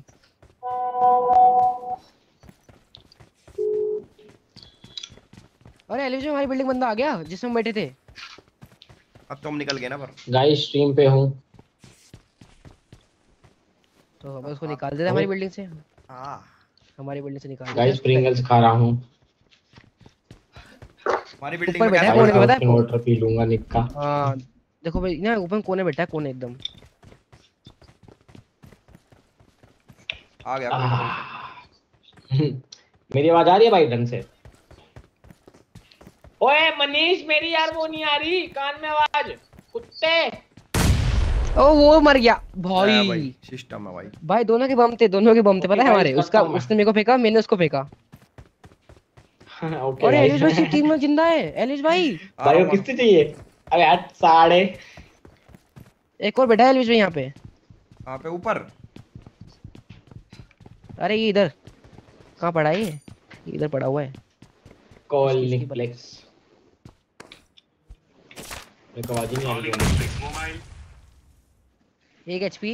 अरे एलिश भाई हमारी बिल्डिंग बंदा आ गया जिसमें हम बैठे थे। अब तुम निकल गए ना पर। गाइस स्ट्रीम पे हूँ। तो हमें उसको निकाल देते हमारी बिल्डिंग से। हाँ हमारी बिल्डिंग से निकाल गाइस देते। प्रिंगल्स खा रहा हूँ। हमारी बिल्डिंग ऊपर में बैठा है कैसा कोने में, बैठा? पता है? वाटर पी लूंगा निक्का। हाँ देखो भाई ना, ऊपर कोने बैठा है, कोने एकदम। आ गया कोई ना कोई। मेरी आवाज आ रही है भाई ढंग से? ओए मनीष, मेरी यार वो नहीं आ रही कान में आवाज, कुत्ते। ओ वो मर गया भाई भाई। सिस्टम है भाई। भाई दोनों के बम थे, दोनों के बम थे, ओके पता है हमारे। गाइस, उसका, करता हूं मैं। उसने मेरे को फेंका, मैंने उसको फेंका। ओके अरे एलिस भाई गाइस। की टीम में जिंदा है, एलिस भाई। भाई वो किससे चाहिए? अबे यार साढ़े। एक और बैठा है एलिस भाई यहाँ पे। कहाँ पे? ऊपर? अरे ये इधर कहाँ पड़ा है ये इधर पड़ा हुआ है। कॉल इसकी निप्लेक्स। मेरे को आवाज ही नहीं आ रही है। 1 एचपी।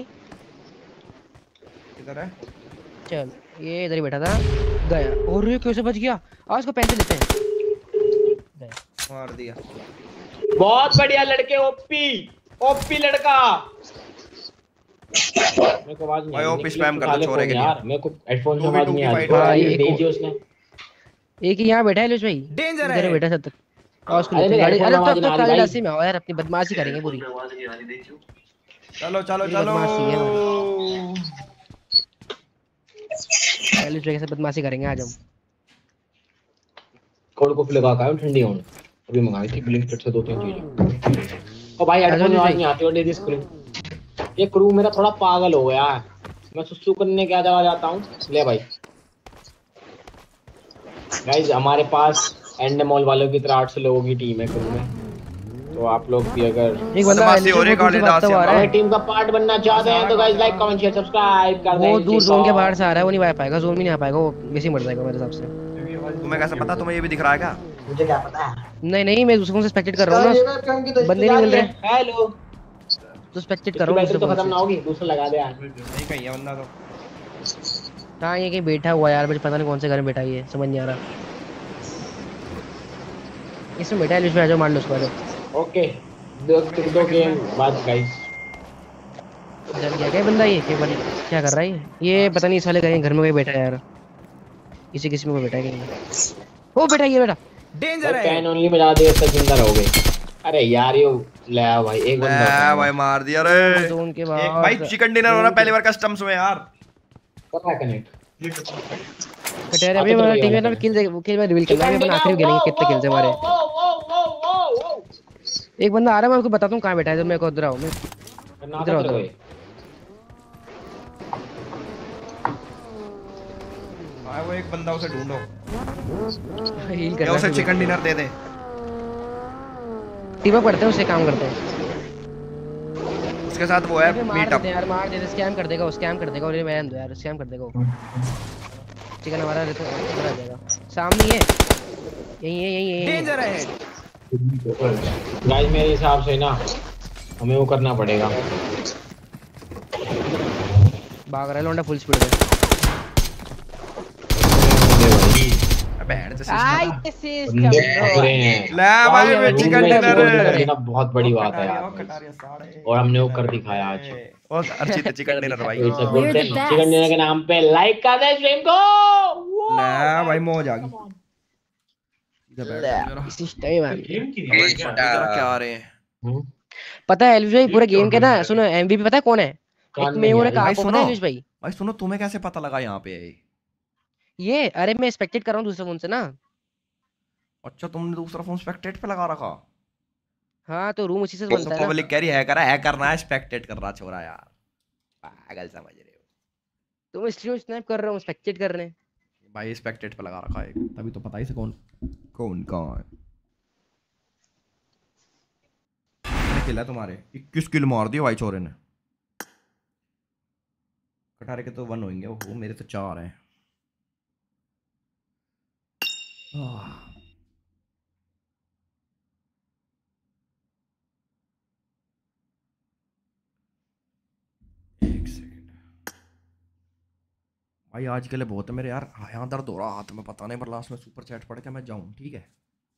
किधर है? चल ये इधर ही बैठा था, गया। और ये कैसे बच गया? आज इसको पेंसिल लेते हैं। गया। मार दिया। बहुत बढ़िया लड़के, ओपी ओपी लड़का। मेरे को आवाज नहीं भाई आ रही। ओपी स्पैम कर दो छोरे के लिए। यार मेरे को हेडफोन से 2v2 आवाज की नहीं आ फाइट रही। हो रही है। ये भेजी उसने। एक ही यहाँ बैठा है एलिस भाई, डेंजर इधर है। बैठा सब तक। और उसको अरे लेते हैं मेरे गाड़ी। headphone अरे में आवाज तो नहीं आ रही काले भाई। रास्ते में आओ यार, अपनी बदमाशी करेंगे पूरी। चलो चलो ये चलो। बदमाशी है एलिस भाई के साथ बदमाशी करेंगे आज हम। कोल्ड कॉफी लगा का ठंडी होने अभी मंगाई थी ब्लिंकिट से 2-3 चीजें। ओ भाई हेडफोन में आवाज नहीं आती। और दे दी स्क्रीन। ये क्रू मेरा थोड़ा पागल हो गया है। मैं सुसु करने क्या जगह जाता हूँ। ले भाई गाइस, हमारे पास एंड मॉल वालों की तरह 800 लोगों की टीम है क्रू में। तो आप लोग भी अगर एक बंदा बदमाशी हो रही है, दूर से भागता हुआ आ रहा हमारी है। टीम का पार्ट बनना चाहते हैं तो guys like comment share subscribe कर दें। वो दूर जोन के बाहर से आ रहा है, वो नहीं आ पाएगा, जोन में नहीं आ पाएगा, वो वैसे ही मर जाएगा मेरे हिसाब से। तुम्हें कैसे पता? तुम्हें ये भी दिख रहा है क्या? मुझे क्या पता है। नहीं नहीं, मैं दूसरों से स्पेक्टेट कर रहा हूँ ना, बंदे नहीं मिल रहे। हेलो, तो स्पेक्टेट कर इसकी रहा हूँ बैटरी तो दूसरे खत्म ना फोन होगी, दूसरा लगा दे यार। नहीं कहीं है बंदा तो। से। हाँ ये कहीं बैठा हुआ है यार, मुझे पता नहीं कौन से घर में बैठा है, ये समझ नहीं आ रहा। इसमें बैठा है, इसमें आ जाओ, मार लो उसको, आ जाओ। ओके, दो गेम बाद गाइस। डर गया क्या बंदा? ये क्या कर रहा है ये पता नहीं। साले कहीं घर में कोई बैठा है यार, किसी किसी में कोई बैठा है कहीं। वो बैठा, ये बैठा। डेंजर है। कैन ओनली में ज्यादा देर तक जिंदा रहोगे। अरे यार ये ले आ भाई, एक बंदा ए भाई मार दिया रे। जोन के एक बाहर भाई चिकन डिनर हो रहा पहली बार कस्टम्स में यार। कर रहा है कनेक्ट। कटेरे अभी हमारा टीम है ना, किल में रिवील करना है, अपन आखिरी खेलेंगे कितने किल्स है हमारे। एक बंदा आ रहा है, मैं उसको बताता हूँ कहाँ बैठा है, तो मेरे को उधर आओ। मैं इधर आओ। भाई वो एक बंदा, उसे ढूंढो हील या उसे करना चिकन डिनर दे दे। टीम अप करते हैं, उससे काम करते हैं। उसके साथ वो है मार मीटअप। देते हैं यार, मार देते, स्कैम कर देगा वो, स्कैम कर देगा। और ये मैं यार स्कैम कर देगा वो। चिकन हमारा रहता है, इधर आ जाएगा। सामने है, यही डेंजर है। गाइस मेरे हिसाब से ना हमें वो करना पड़ेगा। भाग रहा है लौंडा फुल स्पीड में। अबे हेड से आई सिस्टम। बंदे भाग रहे हैं। ले भाई मैं चिकन डिनर। देना बहुत बड़ी बात है यार, और हमने वो कर दिखाया आज। और अर्चित चिकन डिनर भाई। तो सब बोलते हैं चिकन डिनर के नाम पे लाइक कर दे स्ट्रीम को। ले भाई मौज आ गई। इधर बैठ जरा। सिस्टम ही मार दिया। कमेंट जरा क्या आ रहे हैं। पता है एलिश भाई, पूरे गेम के ना सुनो एमवीपी पता है कौन है? एक मैं और एक भाई आपको पता सुनो है एलिश भाई? भाई सुनो, तुम्हें कैसे पता लगा यहाँ पे है? ये अरे मैं स्पेक्टेट कर रहा हूँ दूसरे फोन से ना। अच्छा तुमने दूसरा फोन स्पेक्टेट पे लगा रखा। हाँ तो रूम उसी से तो बनता है ना। पब्लिक कह रही है करना है, स्पेक्टेट कर रहा छोरा यार। पागल समझ रहे हो तुम स्ट्रीम स्नैप कर रहे हो, स्पेक्टेट कर रहे हैं भाई। स्पेक्टेट पे लगा रखा है, तभी तो पता ही से कौन कौन कहाँ है। कितने किल है तुम्हारे? 21 किल मार दिया भाई छोरे ने। कटारे के तो 1 होंगे, ओहो मेरे तो 4 हैं। एक सेकंड भाई, आज के लिए बहुत है मेरे यार। यहाँ दर्द हो रहा हाथ में, पता नहीं, पर लास्ट में सुपर चैट पढ़ के मैं जाऊँ, ठीक है?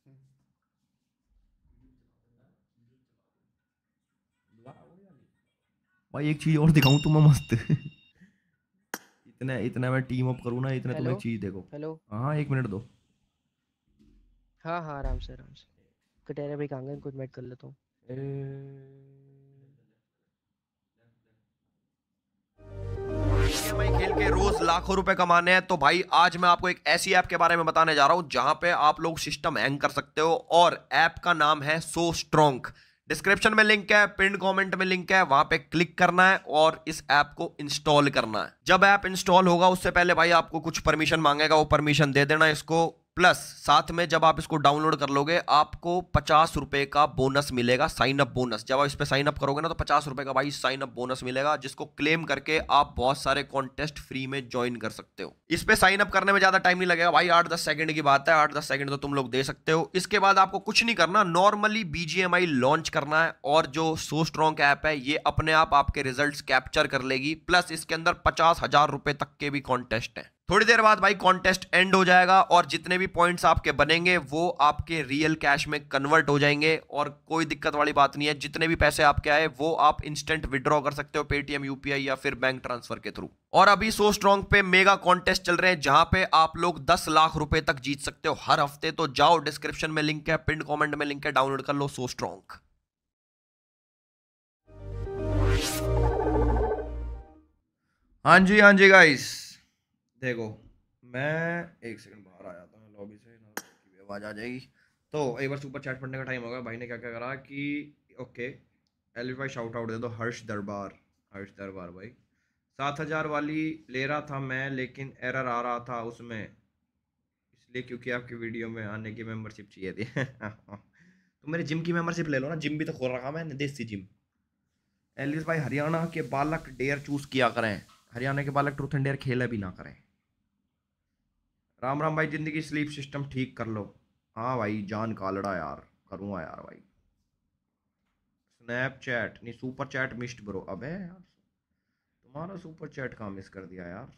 भाई एक चीज और दिखाऊं तुम्हें मस्त। इतने मैं टीम अप करूँ ना, इतने तुम्हें एक चीज देखो। हेलो। हाँ 1 मिनट दो। हाँ हाँ आराम से कटेरे भाई कहाँ गए, कुछ मेट कर लेता हूँ। बीजीएमआई खेल के रोज लाखों रुपए कमाने हैं तो भाई आज मैं आपको एक ऐसी ऐप के बारे में बताने जा रहा हूं जहां पे आप लोग सिस्टम हैंग कर सकते हो और ऐप का नाम है सो स्ट्रॉन्ग। डिस्क्रिप्शन में लिंक है, पिन कमेंट में लिंक है, वहां पे क्लिक करना है और इस ऐप को इंस्टॉल करना है। जब ऐप इंस्टॉल होगा उससे पहले भाई आपको कुछ परमिशन मांगेगा, वो परमिशन दे देना इसको। प्लस साथ में जब आप इसको डाउनलोड कर लोगे आपको 50 रुपए का बोनस मिलेगा, साइन अप बोनस। जब आप इस पे साइन अप करोगे ना तो 50 रुपए का भाई साइन अप बोनस मिलेगा, जिसको क्लेम करके आप बहुत सारे कॉन्टेस्ट फ्री में ज्वाइन कर सकते हो। इस पे साइन अप करने में ज्यादा टाइम नहीं लगेगा भाई, 8-10 सेकंड की बात है, 8-10 सेकंड तो तुम लोग दे सकते हो। इसके बाद आपको कुछ नहीं करना, नॉर्मली बीजीएमआई लॉन्च करना है और जो सो स्ट्रॉन्ग ऐप है ये अपने आप आपके रिजल्ट्स कैप्चर कर लेगी। प्लस इसके अंदर 50,000 रुपए तक के भी कॉन्टेस्ट है। थोड़ी देर बाद भाई कॉन्टेस्ट एंड हो जाएगा और जितने भी पॉइंट्स आपके बनेंगे वो आपके रियल कैश में कन्वर्ट हो जाएंगे और कोई दिक्कत वाली बात नहीं है। जितने भी पैसे आपके आए वो आप इंस्टेंट विड्रॉ कर सकते हो पेटीएम, यूपीआई या फिर बैंक ट्रांसफर के थ्रू। और अभी सो स्ट्रॉन्ग पे मेगा कॉन्टेस्ट चल रहे हैं जहां पे आप लोग 10 लाख रुपए तक जीत सकते हो हर हफ्ते। तो जाओ, डिस्क्रिप्शन में लिंक है, पिन कमेंट में लिंक है, डाउनलोड कर लो सो स्ट्रॉन्ग। हाँ जी गाइस, देखो मैं एक सेकंड बाहर आ जाता हूँ लॉबी से, ना की आवाज़ आ जाएगी। तो एक बार सुपर चैट पढ़ने का टाइम होगा। भाई ने क्या क्या करा कि ओके एलिफ भाई शाउट आउट दे दो। हर्ष दरबार भाई 7,000 वाली ले रहा था मैं, लेकिन एरर आ रहा था उसमें, इसलिए क्योंकि आपकी वीडियो में आने की मेंबरशिप चाहिए थी। तो मेरे जिम की मेंबरशिप ले लो ना, जिम भी तो खोल रखा मैंने, देसी जिम। एलिस भाई हरियाणा के बालक डेयर चूज किया करें, हरियाणा के बालक ट्रूथ एंड डेयर खेला भी ना करें। राम राम भाई, जिंदगी स्लीप सिस्टम ठीक कर लो। हाँ भाई जान कालड़ा यार, करूँगा यार भाई। स्नैपचैट नहीं, सुपर चैट मिस्ड ब्रो। अबे यार तुम्हारा सुपर चैट कहाँ मिस कर दिया यार,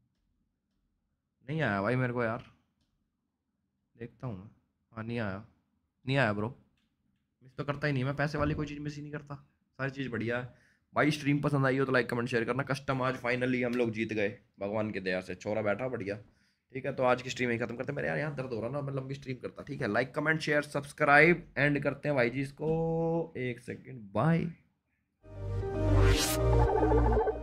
नहीं आया भाई मेरे को यार, देखता हूँ मैं। हाँ नहीं आया ब्रो, मिस तो करता ही नहीं मैं, पैसे वाली कोई चीज़ मिस ही नहीं करता, सारी चीज़ बढ़िया है भाई। स्ट्रीम पसंद आई हो तो लाइक कमेंट शेयर करना। कस्टम आज फाइनली हम लोग जीत गए भगवान की दया से, छोरा बैठा बढ़िया। ठीक है तो आज की स्ट्रीम ही खत्म करते हैं। मेरे यार यहाँ दर्द हो रहा ना, मैं लंबी स्ट्रीम करता। ठीक है like comment share subscribe and करते हैं भाई जी इसको। एक सेकंड, बाय।